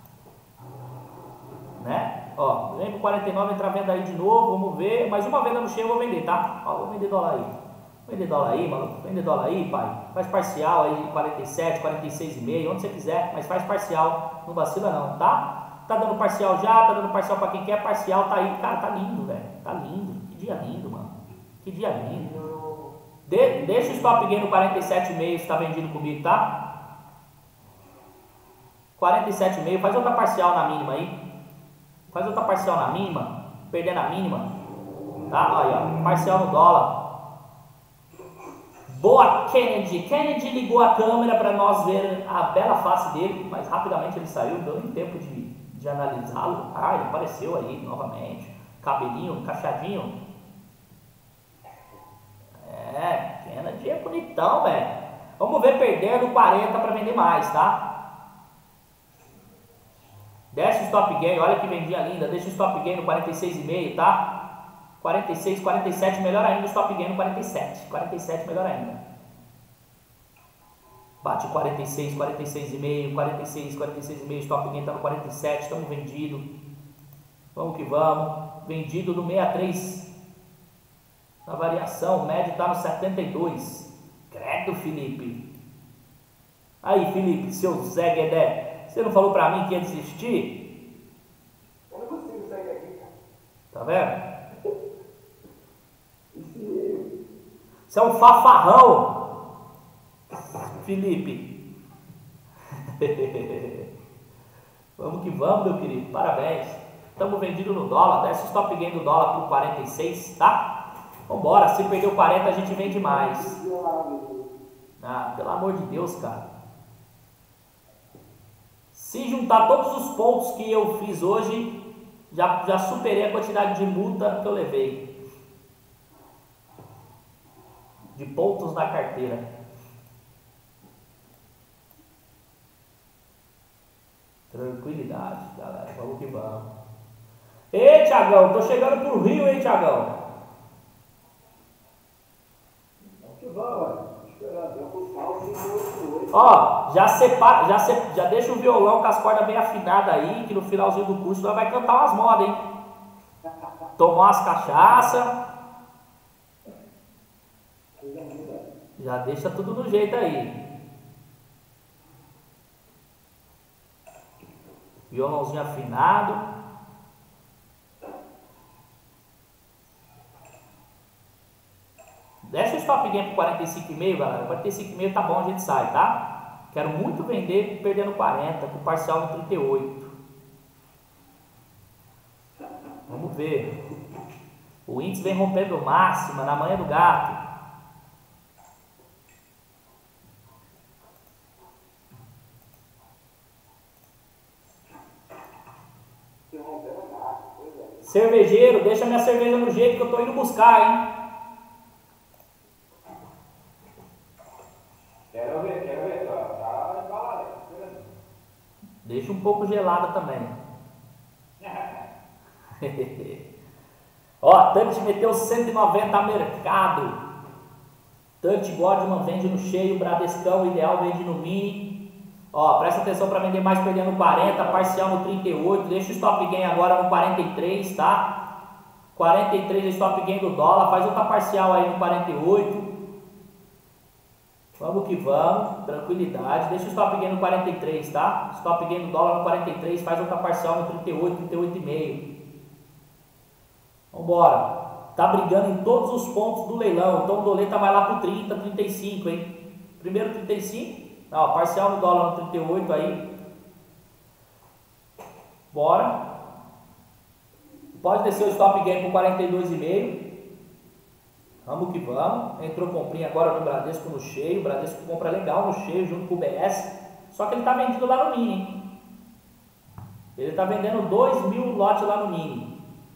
né? Ó, vem pro 49, entra a venda aí de novo, vamos ver, mais uma venda no cheio eu vou vender, tá? Ó, vou vender dólar aí, vender dólar aí, maluco, vender dólar aí, pai, faz parcial aí de 47, 46,5, onde você quiser, mas faz parcial, não vacila não, tá? Tá dando parcial já, tá dando parcial pra quem quer, parcial tá aí, cara, tá lindo, velho, tá lindo, que dia lindo, mano, que dia lindo. Deixa o stop gain no 47,5 se está vendido comigo, tá? 47,5, faz outra parcial na mínima aí. Faz outra parcial na mínima, perdendo a mínima. Tá? Aí, ó, parcial no dólar. Boa, Kennedy. Kennedy ligou a câmera para nós ver a bela face dele, mas rapidamente ele saiu, não deu nem tempo de analisá-lo. Ah, ele apareceu aí novamente. Cabelinho, encaixadinho. É, Kennedy é bonitão, velho. Vamos ver perder do 40 para vender mais, tá? Desce o stop gain, olha que vendinha linda. Deixa o stop gain no 46,5, tá? 46, 47, melhor ainda o stop gain no 47. 47, melhor ainda. Bate 46, 46,5, 46, 46,5, stop gain tá no 47, estamos vendido. Vamos que vamos. Vendido no 63. Na variação, o médio está no 72. Credo, Felipe. Aí, Felipe, seu Zé Guedé, você não falou pra mim que ia desistir? Eu não consigo sair daqui, cara. Tá vendo? Você é um fafarrão, Felipe. Vamos que vamos, meu querido. Parabéns. Estamos vendidos no dólar. Desce o stop gain do dólar por 46, tá? Vambora, se perdeu 40 a gente vende mais. Ah, pelo amor de Deus, cara. Se juntar todos os pontos que eu fiz hoje, já superei a quantidade de multa que eu levei. De pontos na carteira. Tranquilidade, galera. Vamos que vamos. Ei, Thiagão, tô chegando pro Rio, hein, Thiagão? Ó, já deixa o violão com as cordas bem afinadas aí, que no finalzinho do curso nós vai cantar umas modas, hein? Tomar umas cachaça. Já deixa tudo do jeito aí. Violãozinho afinado. Deixa o stop gain por 45,5, galera. 45,5 tá bom, a gente sai, tá? Quero muito vender perdendo 40, com parcial no 38. Vamos ver. O índice vem rompendo máxima na manhã do gato. Cervejeiro, deixa minha cerveja no jeito que eu tô indo buscar, hein? Quero ver, tá embalado. Deixa um pouco gelada também. Ó, Tante meteu 190 a mercado. Tante Godman vende no cheio, Bradescão Ideal vende no mini. Ó, presta atenção para vender mais perdendo 40, parcial no 38. Deixa o stop gain agora no 43, tá? 43 é stop gain do dólar, faz outra parcial aí no 48. Vamos que vamos, tranquilidade. Deixa o stop gain no 43, tá? Stop gain do dólar no 43, faz outra parcial no 38, 38,5. Vambora. Tá brigando em todos os pontos do leilão. Então o doleta vai lá pro 30, 35, hein? Primeiro 35. Ó, parcial no dólar no 38 aí. Bora. Pode descer o stop gain pro 42,5. Vamos que vamos. Entrou comprinha agora no Bradesco no cheio. O Bradesco compra legal no cheio junto com o BS. Só que ele tá vendido lá no mini, hein? Ele tá vendendo 2.000 lotes lá no mini.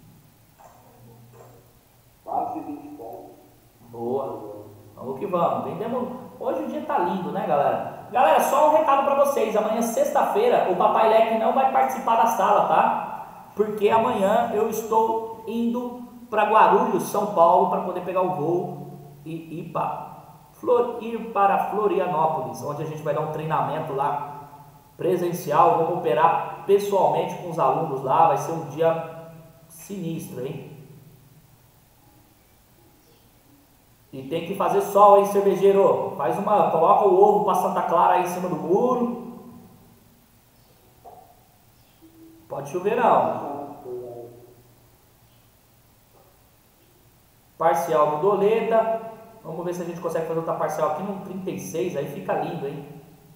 Quase 20 pontos. Boa. Vamos que vamos. Vendemos. Hoje o dia tá lindo, né, galera? Galera, só um recado para vocês. Amanhã, sexta-feira, o Papai Leque não vai participar da sala, tá? Porque amanhã eu estou indo para Guarulhos, São Paulo, para poder pegar o voo e ir para Florianópolis, onde a gente vai dar um treinamento lá presencial. Vamos operar pessoalmente com os alunos lá. Vai ser um dia sinistro, hein? E tem que fazer sol aí, cervejeiro. Coloca o ovo para Santa Clara aí em cima do muro. Pode chover não. Parcial no doleta. Vamos ver se a gente consegue fazer outra parcial aqui no 36. Aí fica lindo, hein?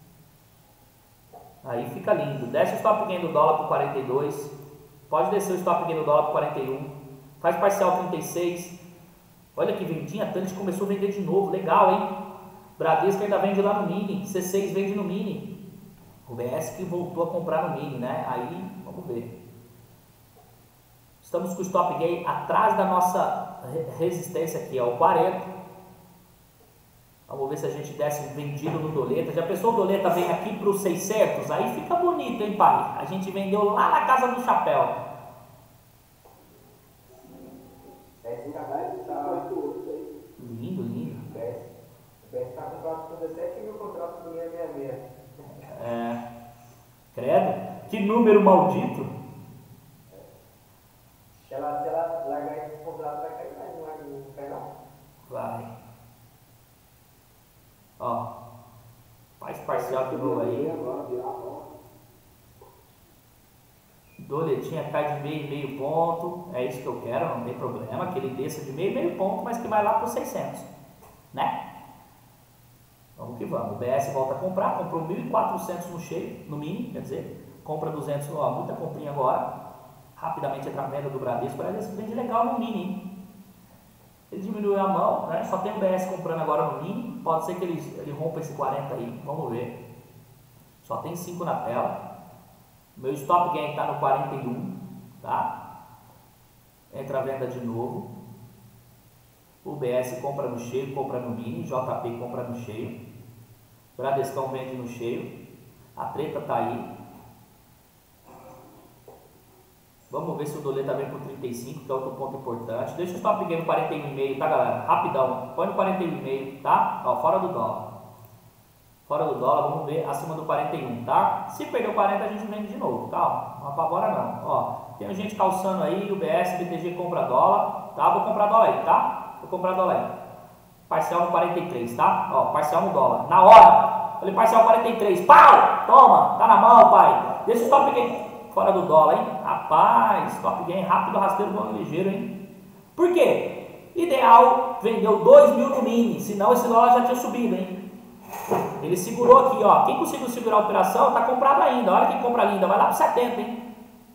Aí fica lindo. Desce o stop gain do dólar para 42. Pode descer o stop gain do dólar para 41. Faz parcial 36. Olha que vendinha, a Tante começou a vender de novo, legal, hein? Bradesco ainda vende lá no mini, C6 vende no mini. O BS que voltou a comprar no mini, né? Aí, vamos ver. Estamos com o stop gain atrás da nossa resistência aqui, ó, o 40. Vamos ver se a gente desce vendido no doleta. Já pensou o doleta vem aqui para os 600? Aí fica bonito, hein, pai? A gente vendeu lá na casa do chapéu. Lindo, lindo. O BS está com 17 mil contratos por 666. É. Credo. Que número maldito. Se ela largar esse contrato, vai cair mais, não cai não? Vai. Ó. Faz parcial de novo aí. Doletinha cai de meio ponto. É isso que eu quero, não tem problema. Que ele desça de meio ponto, mas que vai lá para os 600. Né? Vamos que vamos. O BS volta a comprar. Comprou 1.400 no cheio, no mini, quer dizer. Compra 200, ó, muita comprinha agora. Rapidamente entra a venda do Bradesco. Parece que vende legal no mini, hein? Ele diminuiu a mão, né? Só tem o BS comprando agora no mini. Pode ser que ele rompa esse 40 aí. Vamos ver. Só tem 5 na tela. Meu stop gain está no 41, tá? Entra a venda de novo. O BS compra no cheio, compra no mini. JP compra no cheio. Bradescão vende no cheio. A treta tá aí. Vamos ver se o doleta vem por 35, que é outro ponto importante. Deixa o stop gain no 41,5, tá, galera? Rapidão. Põe no 41,5, tá? Ó, fora do dólar. Fora do dólar, vamos ver acima do 41, tá? Se perder o 40, a gente vende de novo, tá? Não apavora não. Ó, tem gente calçando aí, o BS, BTG compra dólar, tá? Vou comprar dólar aí, tá? Vou comprar dólar aí. Parcial no 43, tá? Ó, parcial no dólar. Na hora! Falei parcial 43. Pau! Toma! Tá na mão, pai. Deixa o stop gain fora do dólar, hein? Rapaz, stop gain rápido, rasteiro, bom ligeiro, hein? Por quê? Ideal vendeu 2.000 no mini, senão esse dólar já tinha subido, hein? Ele segurou aqui, ó. Quem conseguiu segurar a operação tá comprado ainda. Olha que compra linda, vai lá para 70, hein?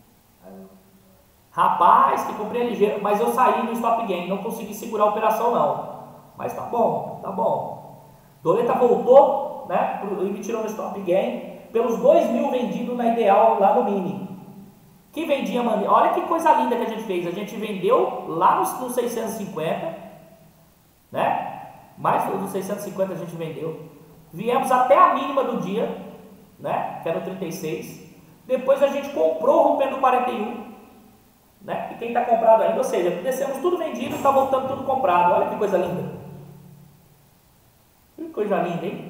Rapaz, que comprei ligeiro, mas eu saí no stop gain, não consegui segurar a operação não. Mas tá bom, tá bom. Doleta voltou, né? E me tirou no stop gain pelos 2.000 vendidos na Ideal lá no mini. que vendia maneira. Olha que coisa linda que a gente fez. A gente vendeu lá no 650, né? Mais dos 650 a gente vendeu. Viemos até a mínima do dia, né? Que era o 36. Depois a gente comprou rompendo o 41, né? E quem está comprado ainda, ou seja, descemos tudo vendido e está voltando tudo comprado. Olha que coisa linda. Que coisa linda, hein?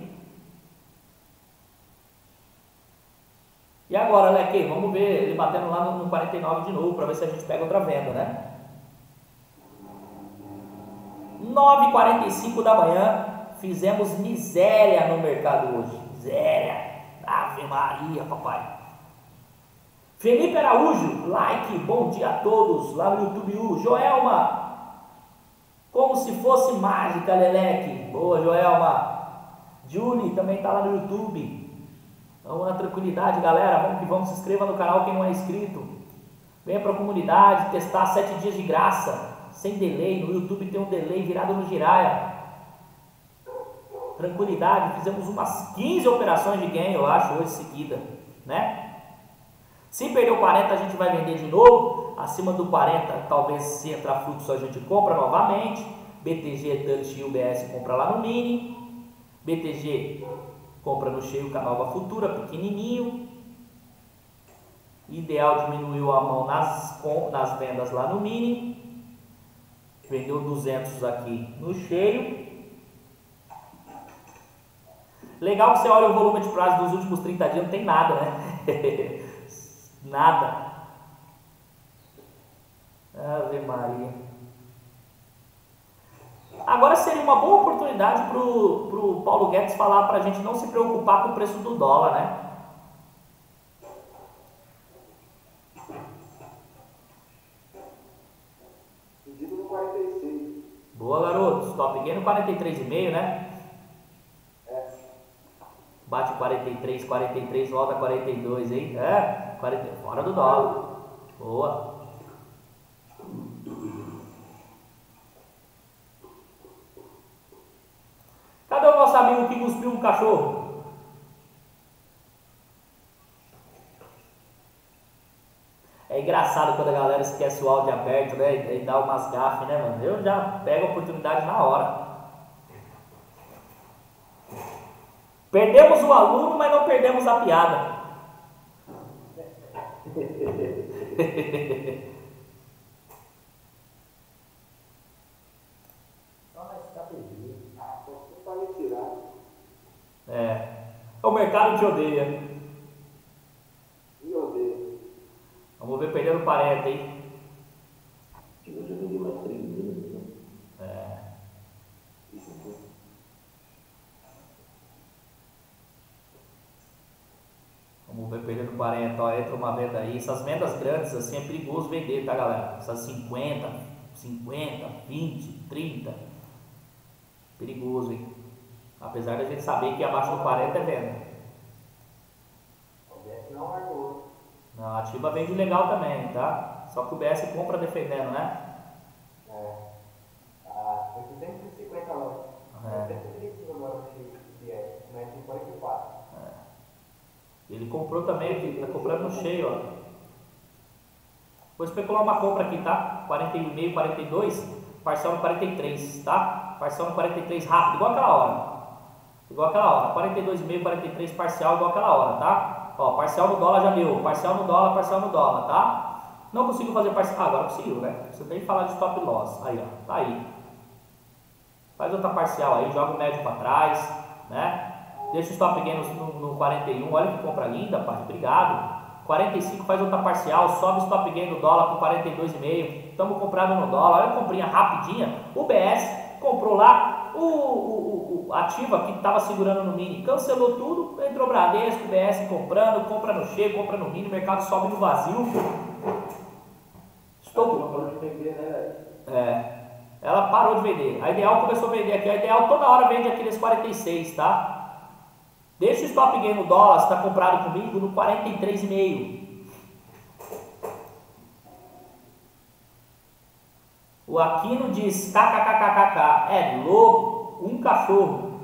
E agora, Leque, vamos ver ele batendo lá no 49 de novo, para ver se a gente pega outra venda, né? 9h45 da manhã, fizemos miséria no mercado hoje. Miséria. Ave Maria, papai. Felipe Araújo, like, bom dia a todos, lá no YouTube. Joelma, como se fosse mágica, Leleque. Boa, Joelma. Julie também está lá no YouTube. Vamos na tranquilidade, galera. Vamos que vamos. Se inscreva no canal quem não é inscrito. Venha para a comunidade testar 7 dias de graça, sem delay. No YouTube tem um delay virado no giraia. Tranquilidade. Fizemos umas 15 operações de ganho, eu acho, hoje seguida, né? Se perder o 40, a gente vai vender de novo. Acima do 40, talvez se entrar fluxo, a gente compra novamente. BTG, Dutch e UBS compra lá no mini. BTG compra no cheio com a nova futura, pequenininho. Ideal diminuiu a mão nas vendas lá no mini. Vendeu 200 aqui no cheio. Legal que você olha o volume de prazo dos últimos 30 dias, não tem nada, né? Nada. Ave Maria. Agora seria uma boa oportunidade para o Paulo Guedes falar para a gente não se preocupar com o preço do dólar, né? Pedido no 46. Boa, garoto. Stop gain no 43,5, né? Bate 43, 43, volta 42, hein? 40, fora do dólar. Boa. Cadê o nosso amigo que cuspiu um cachorro? É engraçado quando a galera esquece o áudio aberto, né? E dá umas gafes, né, mano? Eu já pego a oportunidade na hora. Perdemos o aluno, mas não perdemos a piada. O mercado te odeia. Me odeia. Vamos ver perdendo 40, hein? Eu já vendi mais 3 mil. Vamos ver perdendo 40, ó, entra uma venda aí. Essas vendas grandes assim é perigoso vender, tá, galera? Essas 50, 20, 30. Perigoso, hein? Apesar da gente saber que abaixo do 40 é venda. O BS não largou. Não, a ativa vende legal também, tá? Só que o BS compra defendendo, né? Foi 250 lá. 135 agora o BS, mas tem 44. Ele comprou também aqui, tá comprando no cheio, ó. Vou especular uma compra aqui, tá? 41,5, 42, parcial no 43, tá? Parcial no 43 rápido, igual aquela hora. 42,5, 43 parcial igual aquela hora, tá? Ó, parcial no dólar já deu, parcial no dólar, tá? Não consigo fazer parcial, agora conseguiu, né? Você tem que falar de stop loss, aí ó, tá aí. Faz outra parcial aí, joga o médio para trás, né? Deixa o stop gain no 41, olha que compra linda, pai, obrigado. 45 faz outra parcial, sobe o stop gain do dólar com 42,5, estamos comprando no dólar, olha a comprinha rapidinha. O BS comprou lá, o ativa que estava segurando no mini, cancelou tudo, entrou Bradesco, BS comprando, compra no cheio, compra no mini, o mercado sobe no vazio. Parou de vender, né, velho? Ela parou de vender. A Ideal começou a vender aqui, a Ideal toda hora vende aqui nesse 46, tá? Deixa o stop gain no dólar, se está comprado comigo, no 43,5. O Aquino diz kkkkkk, é louco, um cachorro.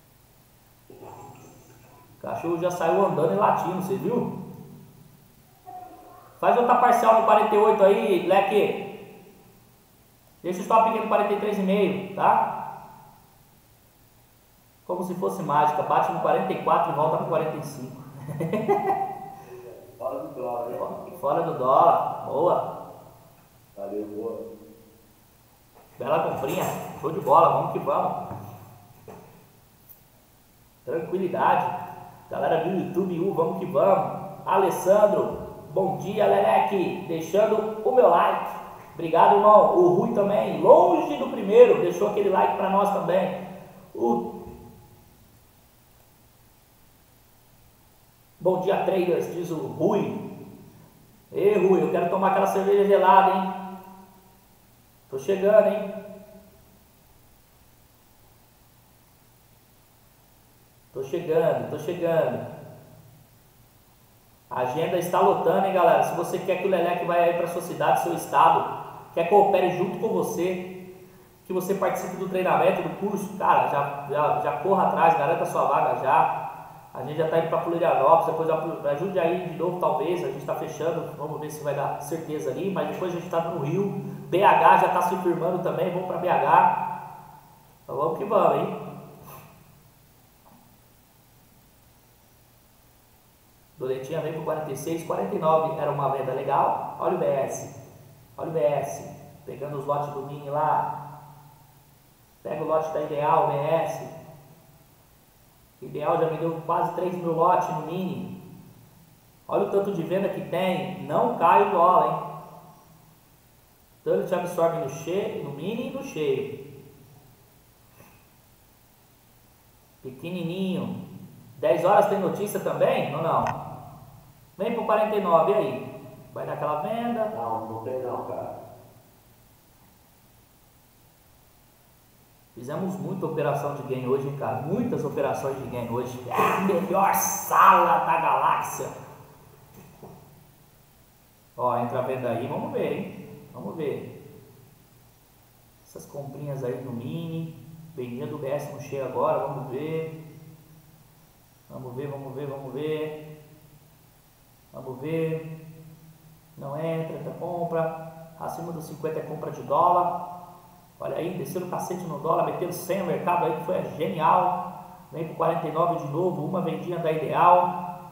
O cachorro já saiu andando e latindo, você viu? Faz outra parcial no 48 aí, leque. Deixa o stop aqui no 43,5, tá? Como se fosse mágica. Bate no 44 e volta no 45. Fora do dólar, né? Fora do dólar. Boa. Valeu, boa. Bela comprinha. Show de bola. Vamos que vamos. Tranquilidade. Galera do YouTube, vamos que vamos. Alessandro, bom dia, Leleque. Deixando o meu like. Obrigado, irmão. O Rui também, longe do primeiro, deixou aquele like para nós também. Bom dia, traders, diz o Rui. Ei, Rui, eu quero tomar aquela cerveja gelada, hein? Tô chegando, hein? Tô chegando. A agenda está lotando, hein, galera? Se você quer que o Leleque vá aí para sua cidade, seu estado, quer que eu opere junto com você, que você participe do treinamento, do curso, cara, já corra atrás, garanta sua vaga já. A gente já está indo para Florianópolis, depois para Jundiaí de novo, talvez. A gente está fechando, vamos ver se vai dar certeza ali. Mas depois a gente está no Rio. BH já está se firmando também, vamos para BH. Então vamos que vamos, hein? Doletinha veio por 46, 49 era uma venda legal. Olha o BS, pegando os lotes do Mini lá. Pega o lote da Ideal, BS. Ideal já vendeu quase 3 mil lotes no Mini. Olha o tanto de venda que tem. Não cai o dólar, hein? Então ele te absorve no cheio, no Mini e no cheio. Pequenininho. 10 horas tem notícia também? Ou não? Vem pro 49, e aí? Vai dar aquela venda? Não tem não, cara. Fizemos muita operação de gain hoje, hein, cara? Muitas operações de gain hoje. É a melhor sala da galáxia. Ó, entra a venda aí, vamos ver, hein? Vamos ver. Essas comprinhas aí no Mini. Vendendo do BS no cheio agora, vamos ver. Vamos ver. Não entra, compra. Acima dos 50 é compra de dólar. Olha aí, desceram o cacete no dólar, metendo 100 no mercado aí, que foi genial. Vem pro 49 de novo, uma vendinha da Ideal.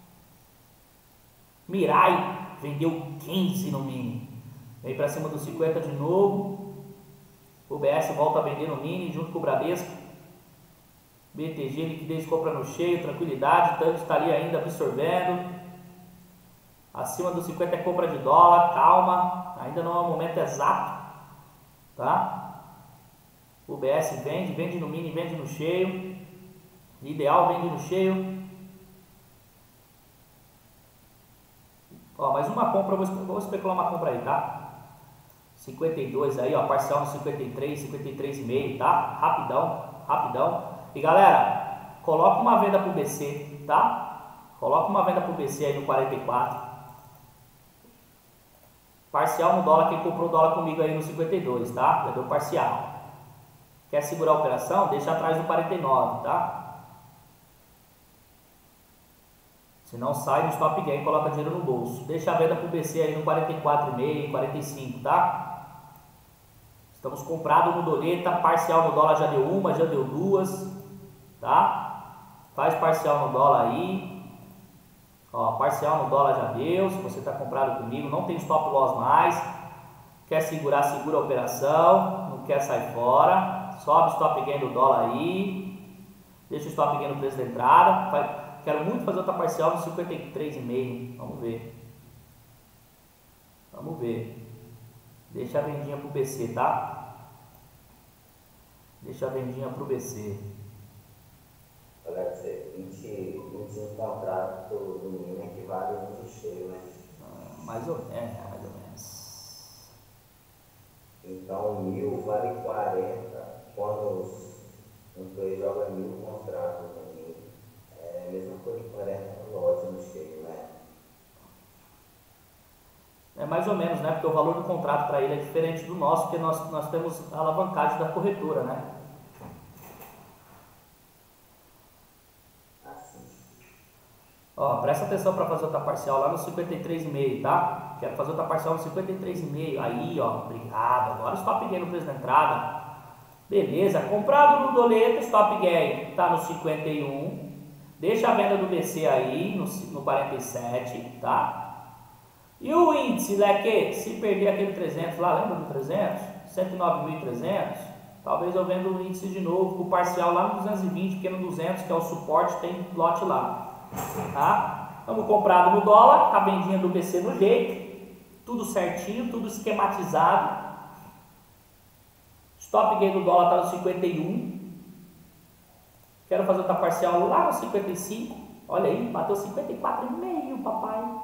Mirai vendeu 15 no Mini. Vem para cima dos 50 de novo. O BS volta a vender no Mini junto com o Bradesco. BTG, liquidez, compra no cheio, tranquilidade. Tanto está ali ainda absorvendo. Acima dos 50 é compra de dólar, calma. Ainda não é o momento exato. Tá? O BS vende no Mini, vende no cheio. Ideal vende no cheio. Ó, mais uma compra, vou especular uma compra aí, tá? 52 aí, ó, parcial no 53, 53,5, tá? Rapidão. E galera, coloca uma venda pro BC, tá? Coloca uma venda pro BC aí no 44. Parcial no dólar, quem comprou dólar comigo aí no 52, tá? Já deu parcial. Quer segurar a operação? Deixa atrás do 49, tá? Se não sai no stop gain, coloca dinheiro no bolso. Deixa a venda pro BC aí no 44,5, 45, tá? Estamos comprados no doleta, parcial no dólar já deu uma, já deu duas, tá? Faz parcial no dólar aí. Ó, parcial no dólar já deu, se você está comprado comigo, não tem stop loss mais. Quer segurar, segura a operação, não quer sair fora. Sobe o stop gain do dólar aí. Deixa o stop gain no preço da entrada. Quero muito fazer outra parcial no 53,5. Vamos ver. Deixa a vendinha pro BC, tá? Deixa a vendinha pro BC. Olha, 25 contratos do Mini equivale a um de cheio, né? Mais ou menos. Então 1.000 vale 40 quando um player joga 1.000 contratos no Mini. É a mesma coisa que 40 lotes no cheio, né? É mais ou menos, né? Porque o valor do contrato para ele é diferente do nosso, porque nós temos a alavancagem da corretora, né? Ó, presta atenção para fazer outra parcial lá no 53,5, tá? Quero fazer outra parcial no 53,5. Aí, ó, obrigado. Agora stop gain no preço da entrada. Beleza, comprado no doleta, stop gain tá no 51. Deixa a venda do BC aí no 47, tá? E o índice, leque, se perder aquele 300 lá, lembra do 300? 109.300, talvez eu venda o índice de novo com o parcial lá no 220, porque no 200, que é o suporte, tem lote lá, tá? Estamos comprado no dólar, a vendinha do BC no jeito, tudo certinho, tudo esquematizado. Stop gain do dólar está no 51. Quero fazer outra parcial lá no 55. Olha aí, bateu 54,5, papai.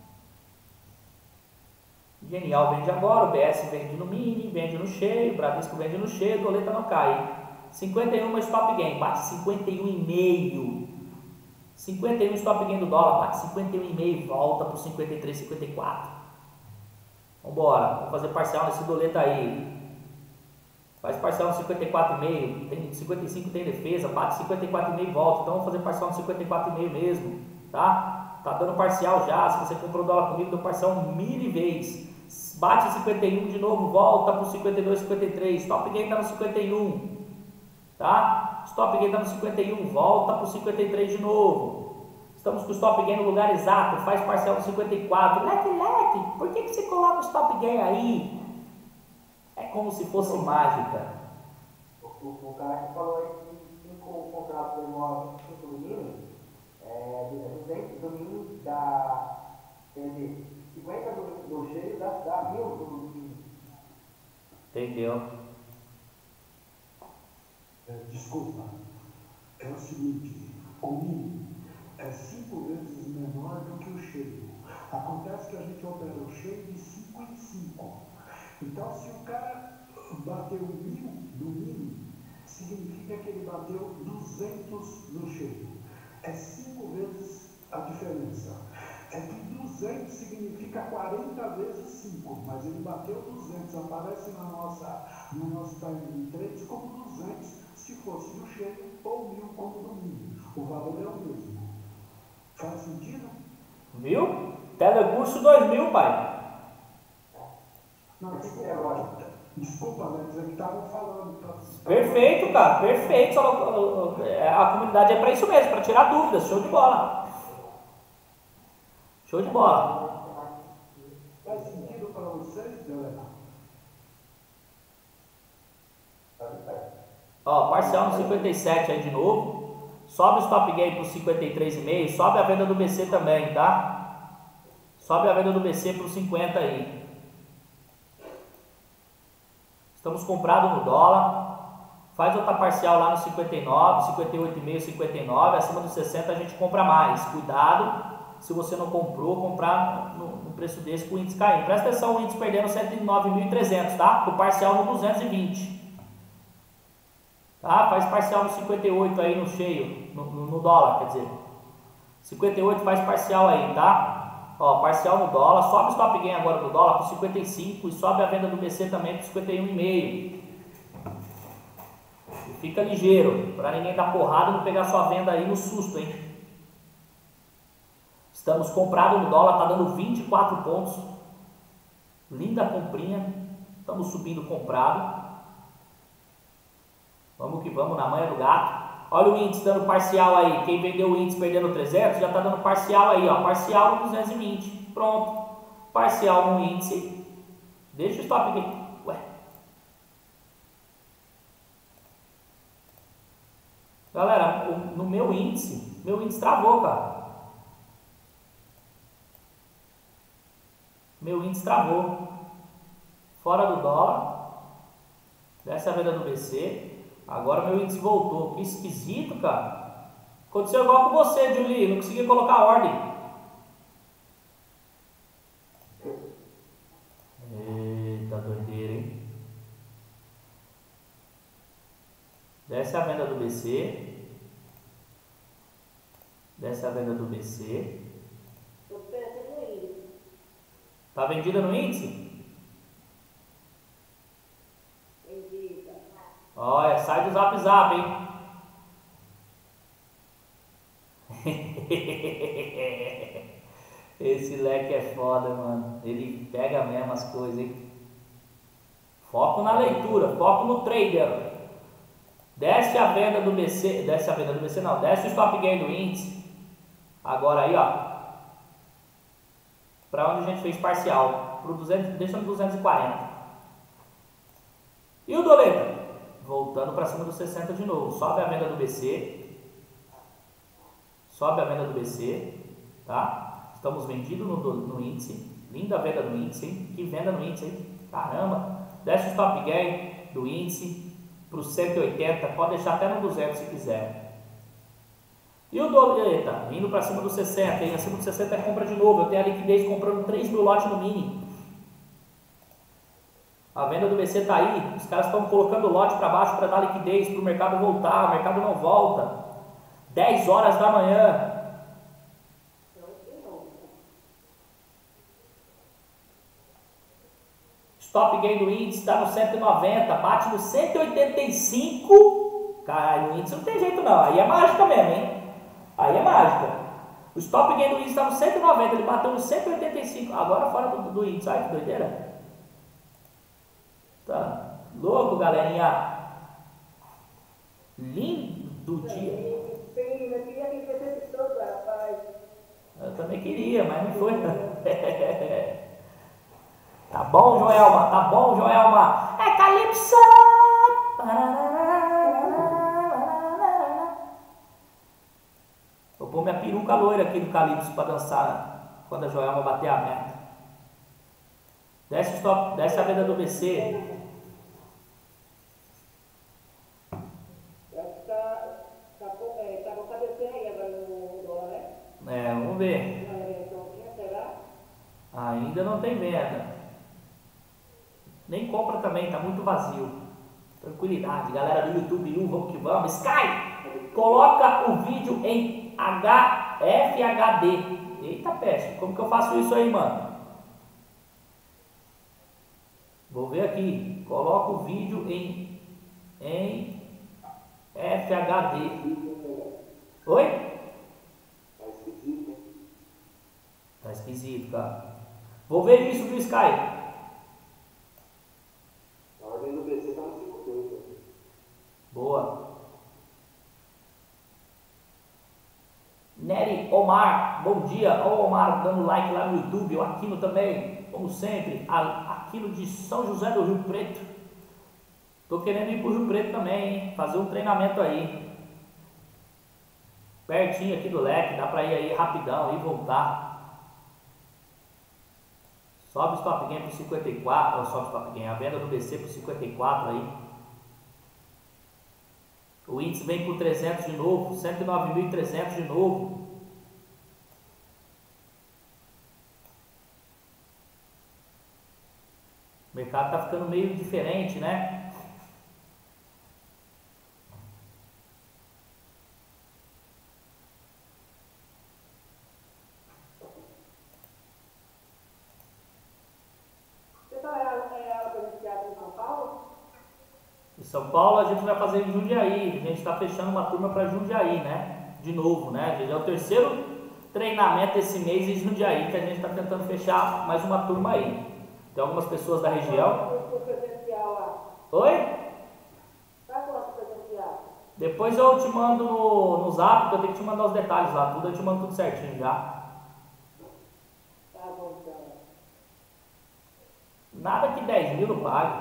Genial vende agora, o BS vende no mini, vende no cheio, o Bradesco vende no cheio, doleta não cai. 51 stop gain, bate 51,5. 51 stop gain do dólar, bate 51,5, volta para o 53, 54. Vambora, vamos fazer parcial nesse doleta aí. Faz parcial no 54,5, tem 55 tem defesa, bate 54,5 e volta. Então vamos fazer parcial no 54,5 mesmo, tá? Tá dando parcial já. Se você comprou dólar comigo, deu parcial 1000 vezes. Bate 51 de novo, volta para o 52, 53. Stop gain tá no 51, tá? Stop gain tá no 51, volta para o 53 de novo. Estamos com o stop gain no lugar exato, faz parcial no 54. Leque, por que você coloca o stop gain aí? É como se fosse mágica. O cara que falou aí que 5 contratos demora 5 domínios, 200 domínios dá, quer dizer, 50 do cheio dá 1000 do domínio. Entendeu? Desculpa, é o seguinte, o mínimo é 5 vezes menor do que o cheio. Acontece que a gente opera o cheio de 5 em 5. Então, se o cara bateu 1000 no mínimo, significa que ele bateu 200 no cheio. É 5 vezes a diferença. É que 200 significa 40 vezes 5, mas ele bateu 200, aparece no nosso time trades como 200 se fosse no cheio ou 1000 como no mínimo. O valor é o mesmo. Faz sentido? Viu? Telecurso 2000, pai. Não, desculpa, Alex, é que estavam falando. Perfeito, cara, perfeito. A comunidade é para isso mesmo, para tirar dúvidas. Show de bola. Show de bola. Faz sentido para vocês, galera? Ó, parcial no 57 aí de novo. Sobe o stop gain para o 53,5. Sobe a venda do BC também, tá? Sobe a venda do BC para o 50 aí. Estamos comprados no dólar. Faz outra parcial lá no 59, 58,5, 59. Acima dos 60 a gente compra mais. Cuidado, se você não comprou, comprar no preço desse com o índice caindo. Presta atenção, o índice perdendo 109.300, tá? O parcial no 220. Tá? Faz parcial no 58 aí no cheio, no dólar, quer dizer. 58 faz parcial aí, tá? Ó, parcial no dólar, sobe o stop gain agora do dólar para 55 e sobe a venda do BC também para 51,5. Fica ligeiro, para ninguém dar porrada e não pegar sua venda aí no susto, hein? Estamos comprados no dólar, tá dando 24 pontos. Linda comprinha. Estamos subindo comprado. Vamos que vamos, na manha do gato. Olha o índice dando parcial aí. Quem vendeu o índice perdendo 300 já está dando parcial aí, ó. Parcial no 220. Pronto. Parcial no índice. Deixa o stop aqui. Ué. Galera, no meu índice travou, cara. Meu índice travou. Fora do dólar. Dessa venda do BC. Agora meu índice voltou. Que esquisito, cara. Aconteceu igual com você, Julie. Não consegui colocar a ordem. Eita, doideira, hein? Desce a venda do BC. Desce a venda do BC. Tá vendida no índice? Olha, sai do zap, hein? Esse leque é foda, mano. Ele pega mesmo as coisas, hein? Foco na leitura, foco no trader. Desce a venda do BC, desce a venda do BC não, desce o stop gain do índice. Agora aí, ó. Para onde a gente fez parcial, pro 200, deixa no 240. E o doleta? Voltando para cima dos 60 de novo. Sobe a venda do BC. Sobe a venda do BC, tá? Estamos vendidos no índice. Linda venda no índice, hein? Que venda no índice, hein? Caramba! Desce o stop gain do índice para os 180, pode deixar até no 200 se quiser. E o doleta, indo para cima dos 60, e acima dos 60 é compra de novo. Eu tenho a liquidez comprando 3 mil lotes no mini. A venda do BC está aí, os caras estão colocando lote para baixo para dar liquidez, para o mercado voltar, o mercado não volta. 10 horas da manhã. Stop gain do índice está no 190, bate no 185. Caralho, o índice não tem jeito não, aí é mágica mesmo, hein? Aí é mágica. O stop gain do índice está no 190, ele bateu no 185, agora fora do índice. Ai, que doideira. Tá louco, galerinha. Lindo dia. Eu também queria, mas não foi. Tá bom, Joelma? Tá bom, Joelma? É Calypso! Vou pôr minha peruca loira aqui do Calypso para dançar quando a Joelma bater a meta. Desce a venda do BC. Vamos ver. Ainda não tem venda. Nem compra também, tá muito vazio. Tranquilidade, galera do YouTube, vamos que vamos. Sky, coloca o vídeo em FHD. Eita peste, como que eu faço isso aí, mano? Vou ver aqui. Coloca o vídeo em FHD. Oi? Tá esquisito, cara. Vou ver isso do Sky. A ordem do BC tá no 5.2. Boa. Nery Omar, bom dia. Ó, Omar dando like lá no YouTube. O Aquino também, como sempre. Aquino de São José do Rio Preto. Tô querendo ir pro Rio Preto também, hein? Fazer um treinamento aí. Pertinho aqui do leque, dá pra ir aí rapidão e voltar. Sobe o stop gain para 54, sobe o stop gain, a venda do BC para 54 aí. O índice vem por 300 de novo, 109.300 de novo. O mercado tá ficando meio diferente, né? Em São Paulo a gente vai fazer em Jundiaí, a gente está fechando uma turma para Jundiaí, né? De novo, né? Já é o terceiro treinamento esse mês em Jundiaí que a gente está tentando fechar mais uma turma aí. Tem algumas pessoas da região. Oi? Depois eu te mando no zap, porque eu tenho que te mandar os detalhes lá, tudo eu te mando tudo certinho já. Nada que 10 mil não pague.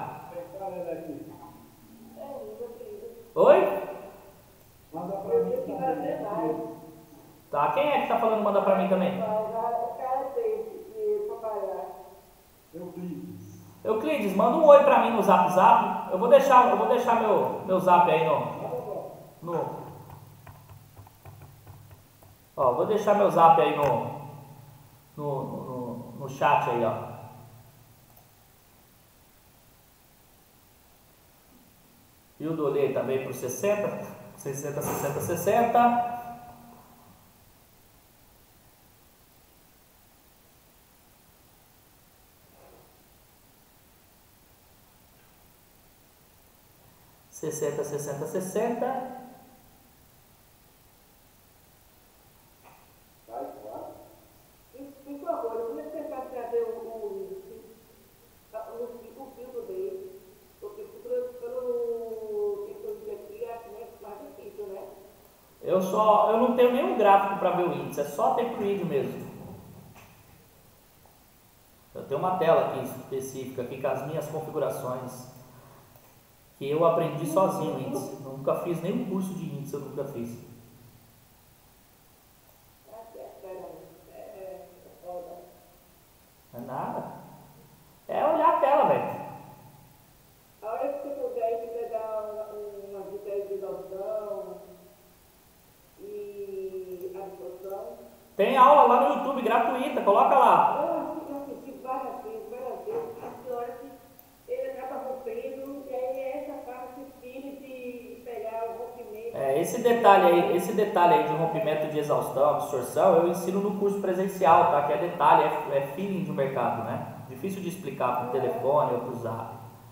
Oi? Manda pra mim também. Tá, quem é que tá falando manda pra mim também? Euclides, manda um oi pra mim no zap zap. Eu vou deixar meu zap aí ó, vou deixar meu zap aí no chat aí, ó. E o dolê também para 60, 60, 60, 60. Sessenta, 60, 60. eu não tenho nenhum gráfico para ver o índice, é só tempo vídeo mesmo. Eu tenho uma tela aqui específica aqui com as minhas configurações que eu aprendi sozinho o índice. Nunca fiz nenhum curso de índice, eu nunca fiz. Não é nada. É olhar a tela, velho. A hora que você puder, você dar uma dica de exaustão e absorção. Tem aula lá no YouTube gratuita, coloca lá. Eu assisti várias vezes, a hora que ele acaba rompendo, e aí é essa parte firme de pegar o rompimento. Esse detalhe aí de rompimento de exaustão, absorção, eu ensino no curso presencial, tá? Que é detalhe, é feeling de mercado, né? Difícil de explicar por telefone ou por zap.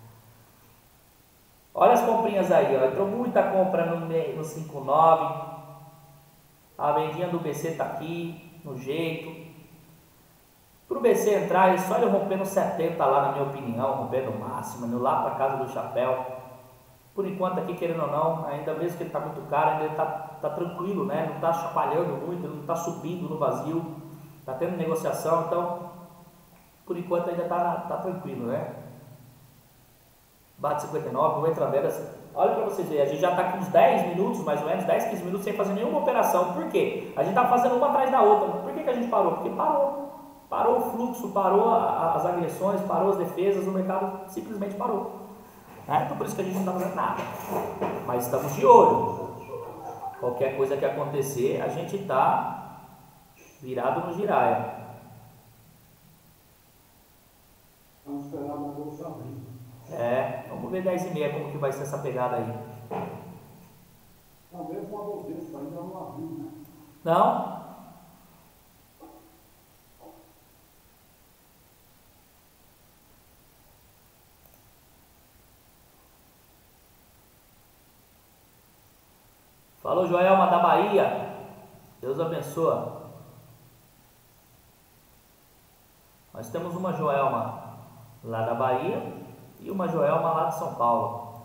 Olha as comprinhas aí, ó. Entrou muita compra no 59. A vendinha do BC tá aqui, no jeito. Pro BC entrar, é só ele romper no 70 lá, na minha opinião, romper no máximo, indo lá pra casa do chapéu. Por enquanto aqui, querendo ou não, ainda mesmo que ele tá muito caro, ainda ele tá tranquilo, né? Não tá chacoalhando muito, não tá subindo no vazio, tá tendo negociação, então por enquanto ainda tá tranquilo, né? Bate 59, não entra vendas. Olha para vocês verem, a gente já está com uns 10 minutos, mais ou menos, 10, 15 minutos sem fazer nenhuma operação. Por quê? A gente está fazendo uma atrás da outra. Por que a gente parou? Porque parou. Parou o fluxo, parou as agressões, parou as defesas, o mercado simplesmente parou. Então por isso que a gente não está fazendo nada. Mas estamos de olho. Qualquer coisa que acontecer, a gente está virado no giraia. Vamos esperar a bolsa abrir. Vamos ver 10h30 como que vai ser essa pegada aí. Talvez uma bolsa ainda não abriu, né? Não? Falou, Joelma da Bahia. Deus abençoa. Nós temos uma Joelma lá da Bahia e uma Joelma lá de São Paulo.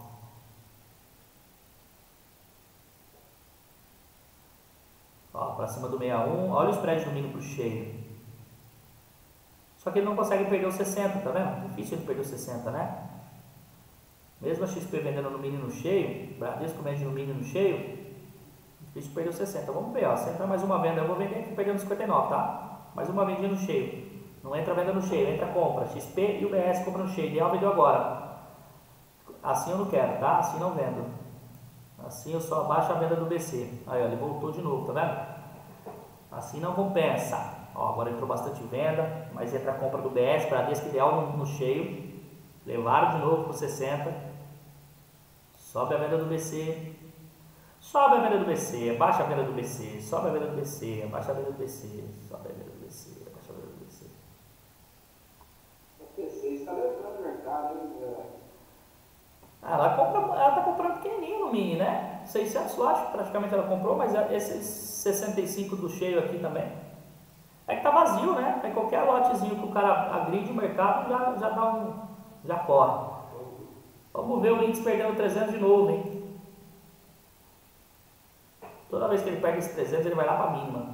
Ó, pra cima do 61. Olha o spread do milho pro cheio. Só que ele não consegue perder os 60, tá vendo? Difícil ele perder os 60, né? Mesmo a XP vendendo no mínimo no cheio, Bradesco vende no mínimo no cheio, difícil perder os 60. Vamos ver, ó. Se entrar mais uma venda, eu vou vender aqui perdendo 59, tá? Mais uma vendinha no cheio. Não entra venda no cheio, entra compra. XP e o BS compram no cheio. Ideal vendeu agora. Assim eu não quero, tá? Assim não vendo. Assim eu só abaixo a venda do BC. Aí, ó, ele voltou de novo, tá vendo? Assim não compensa. Ó, agora entrou bastante venda, mas entra a compra do BS, Bradesco ideal no cheio. Levaram de novo para 60. Sobe a venda do BC. Sobe a venda do BC, abaixa a venda do BC, sobe a venda do BC, abaixa a venda do BC, sobe a venda do BC, abaixa a venda do BC. O PC está levando o mercado, hein? Ela tá comprando pequenininho no mini, né? 600 lotes praticamente ela comprou, mas esses 65 do cheio aqui também. É que tá vazio, né? É qualquer lotezinho que o cara agride o mercado já corre. Vamos ver o índice perdendo 300 de novo, hein? Toda vez que ele perde esse 300, ele vai lá para a mínima.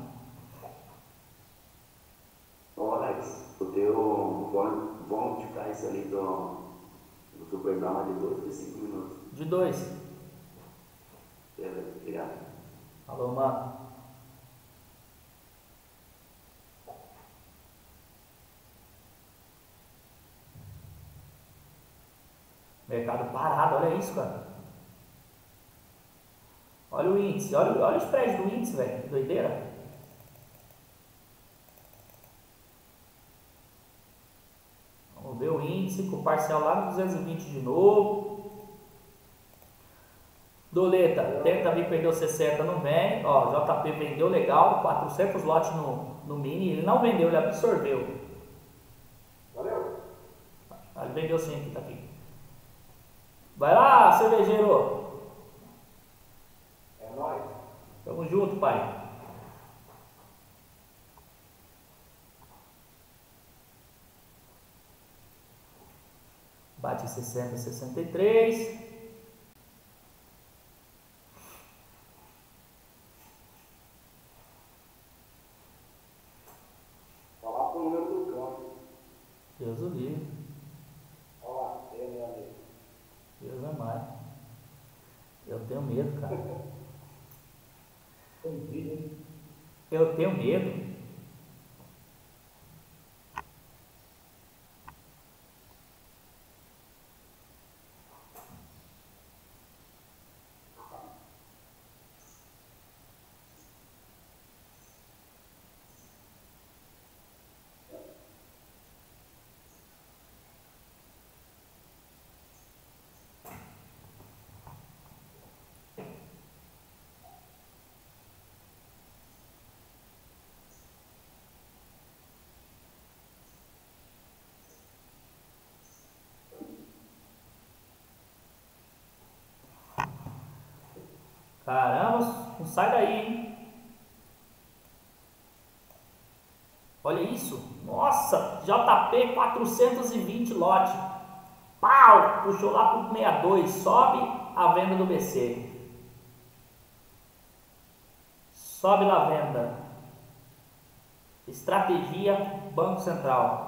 Ô Alex, vamos multiplicar isso ali do Super Drama de 2 por 5 minutos. De 2. Beleza, obrigado. Alô, mano. Mercado parado, olha isso, cara. Olha o índice, olha o spread do índice, velho, que doideira. Vamos ver o índice com o parcial lá no 220 de novo. Doleta, tenta vir perder os 60, não vem. Ó, JP vendeu legal, 400 lotes no mini, ele não vendeu, ele absorveu. Valeu? Ele vendeu sim, aqui, tá aqui. Vai lá, cervejeiro. É nóis. Tamo junto, pai. Bate 60, 63. Deus o livre. Olha lá, eu, meu amigo. Deus é mais. Eu tenho medo, cara. Eu tenho medo. Caramba, não sai daí, hein? Olha isso. Nossa, JP 420 lote. Pau! Puxou lá pro 62. Sobe a venda do BC. Sobe na venda. Estratégia Banco Central.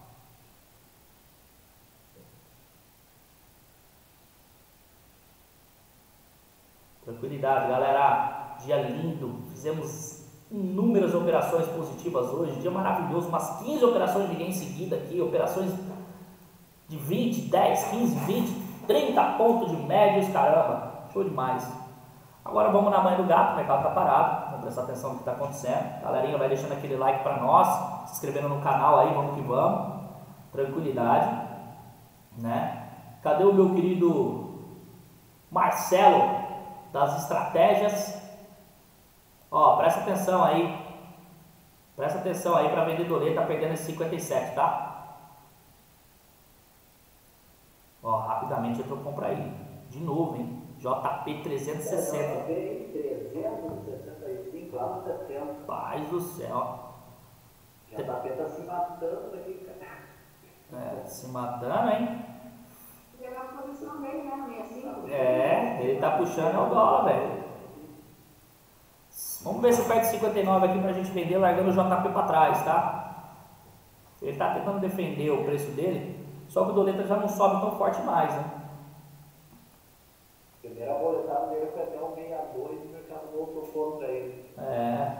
Tranquilidade, galera. Dia lindo. Fizemos inúmeras operações positivas hoje. Dia maravilhoso. Umas 15 operações de gain em seguida aqui. Operações de 20, 10, 15, 20, 30 pontos de médios. Caramba, show demais. Agora vamos na mãe do gato. O mercado tá parado. Vamos prestar atenção no que está acontecendo. Galerinha, vai deixando aquele like para nós. Se inscrevendo no canal aí. Vamos que vamos. Tranquilidade, né? Cadê o meu querido Marcelo das estratégias? Ó, presta atenção aí. Presta atenção aí para vender doleta, tá perdendo esse 57, tá? Ó, rapidamente entrou compra aí. De novo, hein? JP 360. JP 365 lá no 70. Paz do céu. JP tá se matando aqui, cara. É, se matando, hein? Pegar a posição dele, né? 65. É, ele tá puxando o dólar, velho. Vamos ver se perde 59 aqui pra gente vender, largando o JP pra trás, tá? Ele tá tentando defender o preço dele, só que o doleta já não sobe tão forte mais, né? Primeira boletada dele foi até o 62 e o mercado voltou contra ele. É.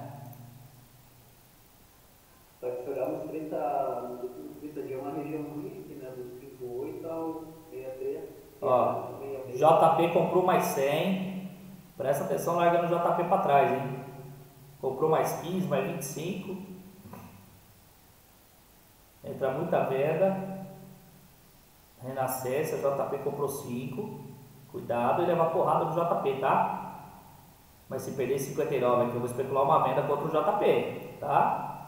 Só que esperamos 30 dias uma região ruim, né? Do 58 ao 63. Ó, JP comprou mais 100. Presta atenção largando o JP para trás, hein? Comprou mais 15, mais 25. Entra muita venda. Renascença, JP comprou 5. Cuidado e levar porrada do JP, tá? Mas se perder 59 aqui, eu vou especular uma venda contra o JP, tá?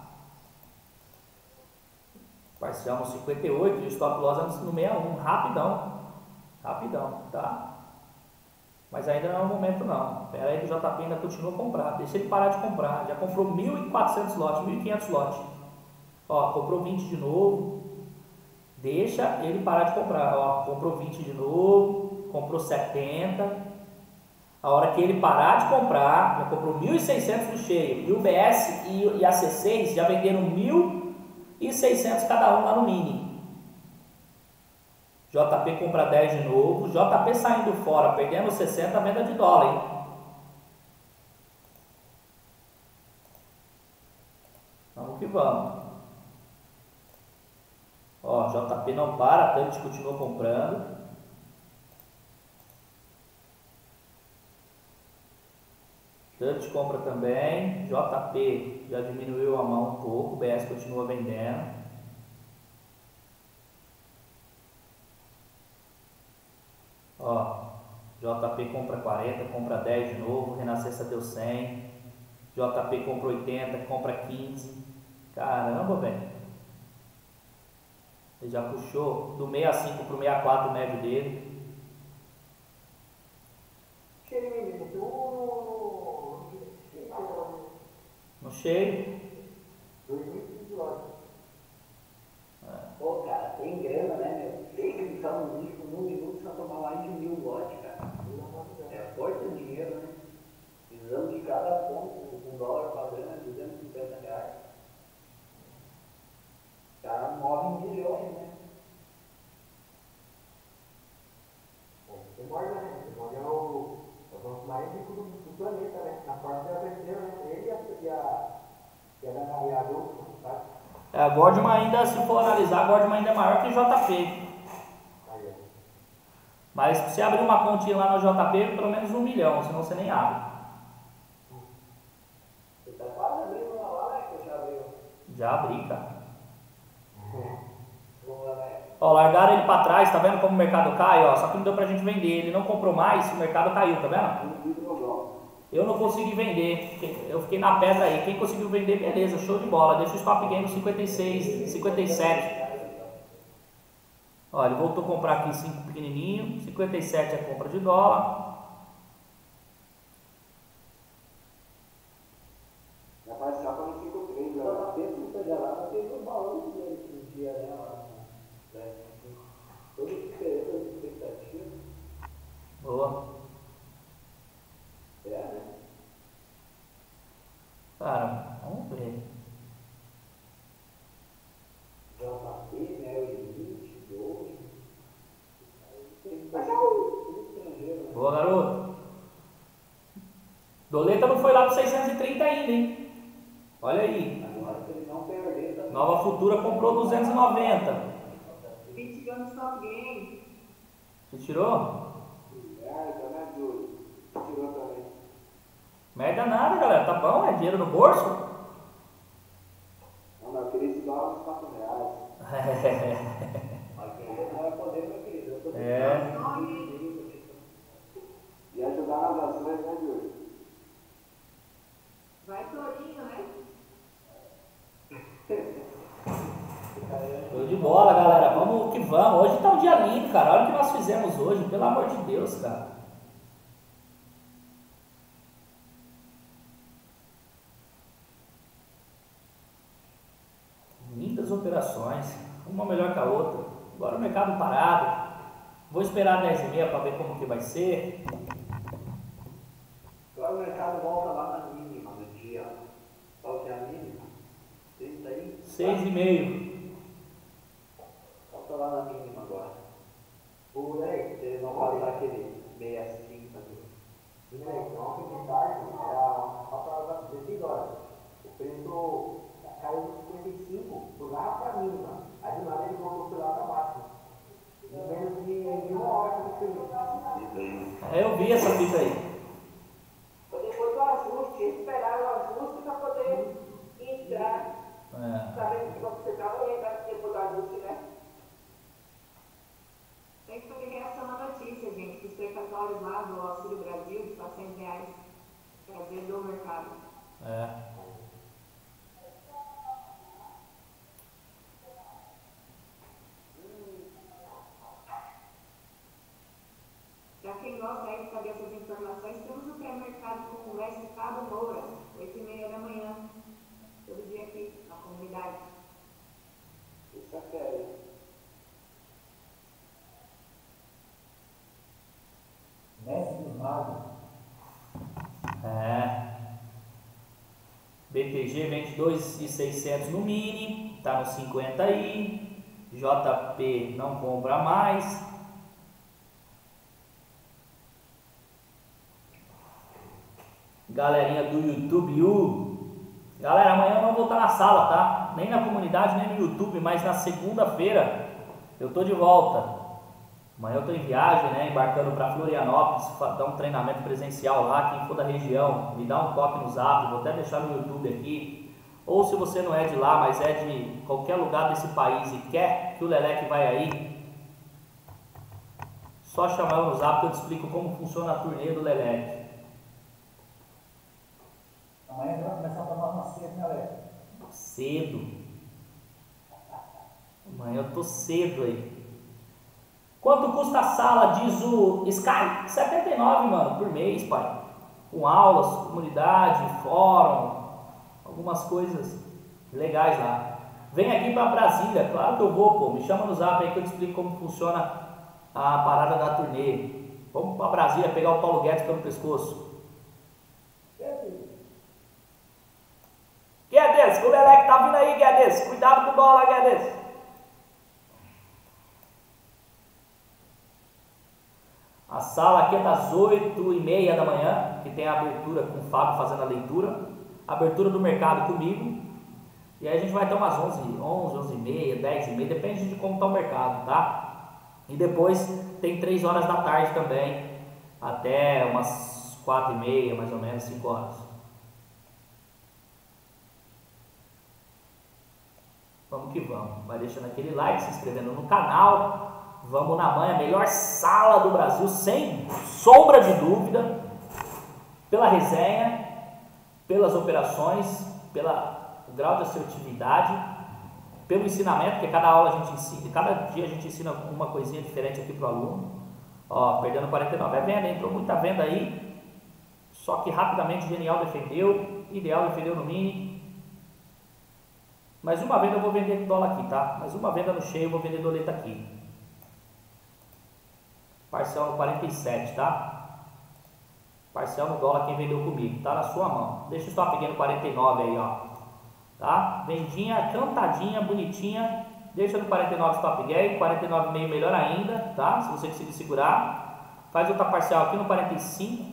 Parcial no 58 e o stop loss no 61. Rapidão, tá? Mas ainda não é o momento não. Espera aí que o JP ainda continua a comprar. Deixa ele parar de comprar. Já comprou 1.400 lotes, 1.500 lotes. Ó, comprou 20 de novo. Deixa ele parar de comprar. Ó, comprou 20 de novo. Comprou 70. A hora que ele parar de comprar, já comprou 1.600 no cheio. E o BS e a C6 já venderam 1.600 cada um lá no mini. JP compra 10 de novo, JP saindo fora, perdendo 60, venda de dólar, hein? Vamos que vamos. Ó, JP não para, Tante continua comprando. Tante compra também, JP já diminuiu a mão um pouco, BS continua vendendo. Ó, JP compra 40, compra 10 de novo, Renascença deu 100, JP compra 80, compra 15, caramba, velho. Ele já puxou do 65 para o 64 o médio dele. No cheio. 2015 lotes. Pô, cara, tem grana, né, meu? Tem que ficar no lixo num minuto só tomar mais de 1.000 lotes, cara. É forte o dinheiro, né? Precisamos de cada ponto, um dólar pagando é R$250. O cara move milhões A Gordman ainda, se for analisar, a Gordman ainda é maior que JP. Mas se você abrir uma continha lá no JP, pelo menos 1 milhão, senão você nem abre. Você tá quase abrindo uma lá, né? Que eu já abri. Já abri, cara. Vamos lá, né? Ó, largaram ele pra trás, tá vendo como o mercado cai? Ó, só que não deu pra gente vender. Ele não comprou mais, o mercado caiu, tá vendo? Eu não consegui vender, eu fiquei na pedra aí. Quem conseguiu vender, beleza, show de bola. Deixa o stop gain no 56, 57. Ó, ele voltou a comprar aqui 5 pequenininho, 57 é compra de dólar. Rapaz, já para 53, Então, na vez que você já lá, fez o balanço dele esse dia, né? Lá no 10. Toda diferença de expectativa. Boa. É, né? Cara, vamos ver. JP, né? O Elite, hoje. Tem tudo estrangeiro, né? Boa, garoto. Doleta não foi lá para 630 ainda, hein? Olha aí. Agora, se ele não perder, também. Nova Futura comprou 290. 20 anos top game. Você tirou? merda, né, Júlio? Tirou também. Merda nada, galera. Tá bom? É dinheiro no bolso? Não, mas eu queria esse dólar nos 4 reais. Mas quem não vai poder, meu querido. Eu tô É. E ajudar nas ações, né, Júlio? Vai Torinho, né? Show de bola, galera. Vamos que vamos. Hoje tá um dia lindo, cara. Olha o que nós fizemos hoje. Pelo amor de Deus, cara. Lindas operações. Uma melhor que a outra. Agora o mercado parado. Vou esperar 10h30 para ver como que vai ser. Agora o mercado volta lá na mínima do dia. Qual que é a mínima? 30 aí? 6,5. Volta lá na mínima agora. O Lei, Ele não vai dar aquele 65 ali. ontem de tarde, era só para dizer horas. O preço caiu de 55 por lá para a mínima. Aí do nada ele voltou por lá para baixo. Em menos de uma hora que eu fiz. Eu vi essa fita aí. Depois do ajuste, esperar o ajuste para poder entrar. Sabendo que você estava aí depois do ajuste, né? Tem que fazer reação à notícia, gente, que os precatórios lá do Auxílio Brasil, de R$400, trazer do mercado. Para quem gosta aí de saber essas informações, temos o pré-mercado com o mestre Fábio Moura, 8h30 da manhã, todo dia aqui na comunidade. Isso é sério. Mestre dos magos. BTG vende 2.600 no mini, tá no 50 aí. JP não compra mais. Galerinha do YouTube, galera, amanhã eu não vou estar na sala, tá? Nem na comunidade, nem no YouTube, mas na segunda-feira eu tô de volta. Amanhã eu tô em viagem, né? Embarcando para Florianópolis, dar um treinamento presencial lá. Quem for da região, me dá um toque no zap, vou até deixar no YouTube aqui. Ou se você não é de lá, mas é de qualquer lugar desse país e quer que o Leleque vai aí, só chamar eu no zap que eu te explico como funciona a turnê do Leleque. Amanhã vai começar a tomar uma cedo, né, Léo? Cedo. Amanhã eu tô cedo aí. Quanto custa a sala, diz o Sky? 79, mano, por mês, pai. Com aulas, comunidade, fórum, algumas coisas legais lá. Vem aqui pra Brasília, claro que eu vou, pô. Me chama no zap aí que eu te explico como funciona a parada da turnê. Vamos pra Brasília pegar o Paulo Guedes pelo pescoço. Guedes, o Leleque tá vindo aí, Guedes. Cuidado com o dólar, Guedes. A sala aqui é das 8h30 da manhã, que tem a abertura com o Fábio fazendo a leitura. Abertura do mercado comigo. E E aí a gente vai até umas 11, 11h30, 10h30, depende de como está o mercado, tá? E depois tem 3 horas da tarde também, até umas 4h30, mais ou menos, 5 horas. Vamos que vamos. Vai deixando aquele like, se inscrevendo no canal. Vamos na manha, melhor sala do Brasil, sem sombra de dúvida, pela resenha, pelas operações, pelo grau de assertividade, pelo ensinamento, porque cada aula a gente ensina, cada dia a gente ensina uma coisinha diferente aqui para o aluno. Ó, perdendo 49, é venda, entrou muita venda aí, só que rapidamente o Genial defendeu, Ideal defendeu no mini. Mais uma venda eu vou vender dólar aqui, tá? Mais uma venda no cheio eu vou vender doleta aqui. Parcial no 47, tá? Parcial no dólar quem vendeu comigo, tá na sua mão. Deixa o stop gain no 49 aí, ó. Tá? Vendinha, cantadinha, bonitinha. Deixa no 49 stop gain, 49,5 melhor ainda, tá? Se você conseguir segurar. Faz outra parcial aqui no 45.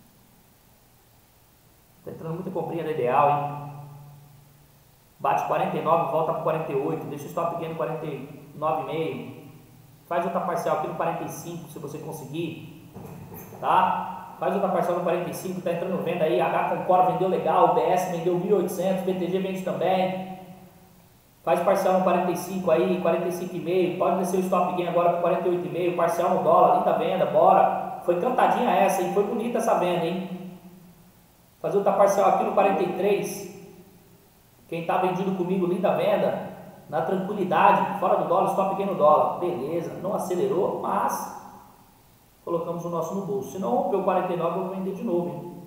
Tá entrando muita comprinha da Ideal, hein? Bate 49, volta para 48. Deixa o stop gain no 49,5. Faz outra parcial aqui no 45, se você conseguir, tá? Faz outra parcial no 45, tá entrando venda aí, H Concor vendeu legal, BS vendeu 1.800, BTG vende também. Faz parcial no 45 aí, 45,5, pode descer o stop gain agora para 48,5, parcial no dólar, linda venda, bora. Foi cantadinha essa, hein? Foi bonita essa venda, hein? Fazer outra parcial aqui no 43, quem tá vendido comigo, linda venda. Na tranquilidade, fora do dólar, stop gain no dólar. Beleza, não acelerou, mas colocamos o nosso no bolso. Se não rompeu 49, eu vou vender de novo, hein?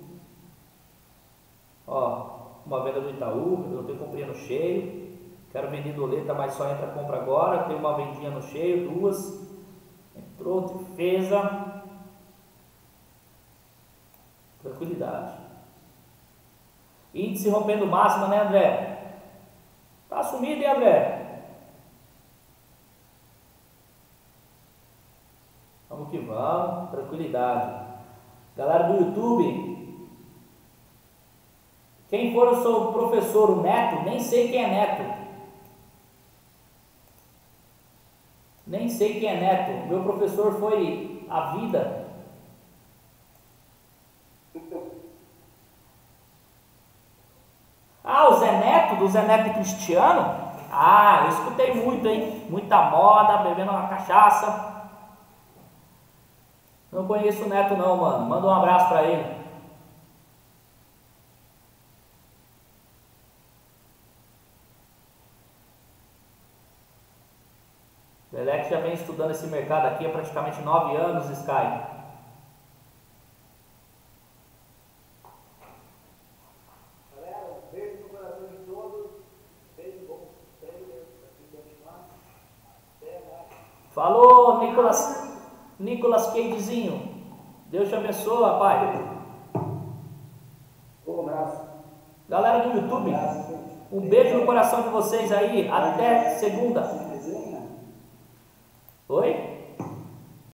Ó, uma venda do Itaú, eu tenho comprinha no cheio. Quero vender doleta, mas só entra compra agora. Tem uma vendinha no cheio, 2. Entrou, defesa. Tranquilidade. Índice rompendo máxima, né, André? Tá sumido, hein, André? Vamos que vamos, tranquilidade. Galera do YouTube, quem for o seu professor, o Neto, nem sei quem é Neto. Nem sei quem é Neto. Meu professor foi a vida. Ah, o Zé Neto, do Zé Neto e Cristiano? Ah, eu escutei muito, hein? Muita moda, bebendo uma cachaça. Não conheço o Neto não, mano. Manda um abraço pra ele. Leleque já vem estudando esse mercado aqui há praticamente 9 anos, Sky. Falou, Nicolas Cagezinho. Deus te abençoe, rapaz. Um abraço. Galera do YouTube, um beijo no coração de vocês aí. Até segunda. Oi?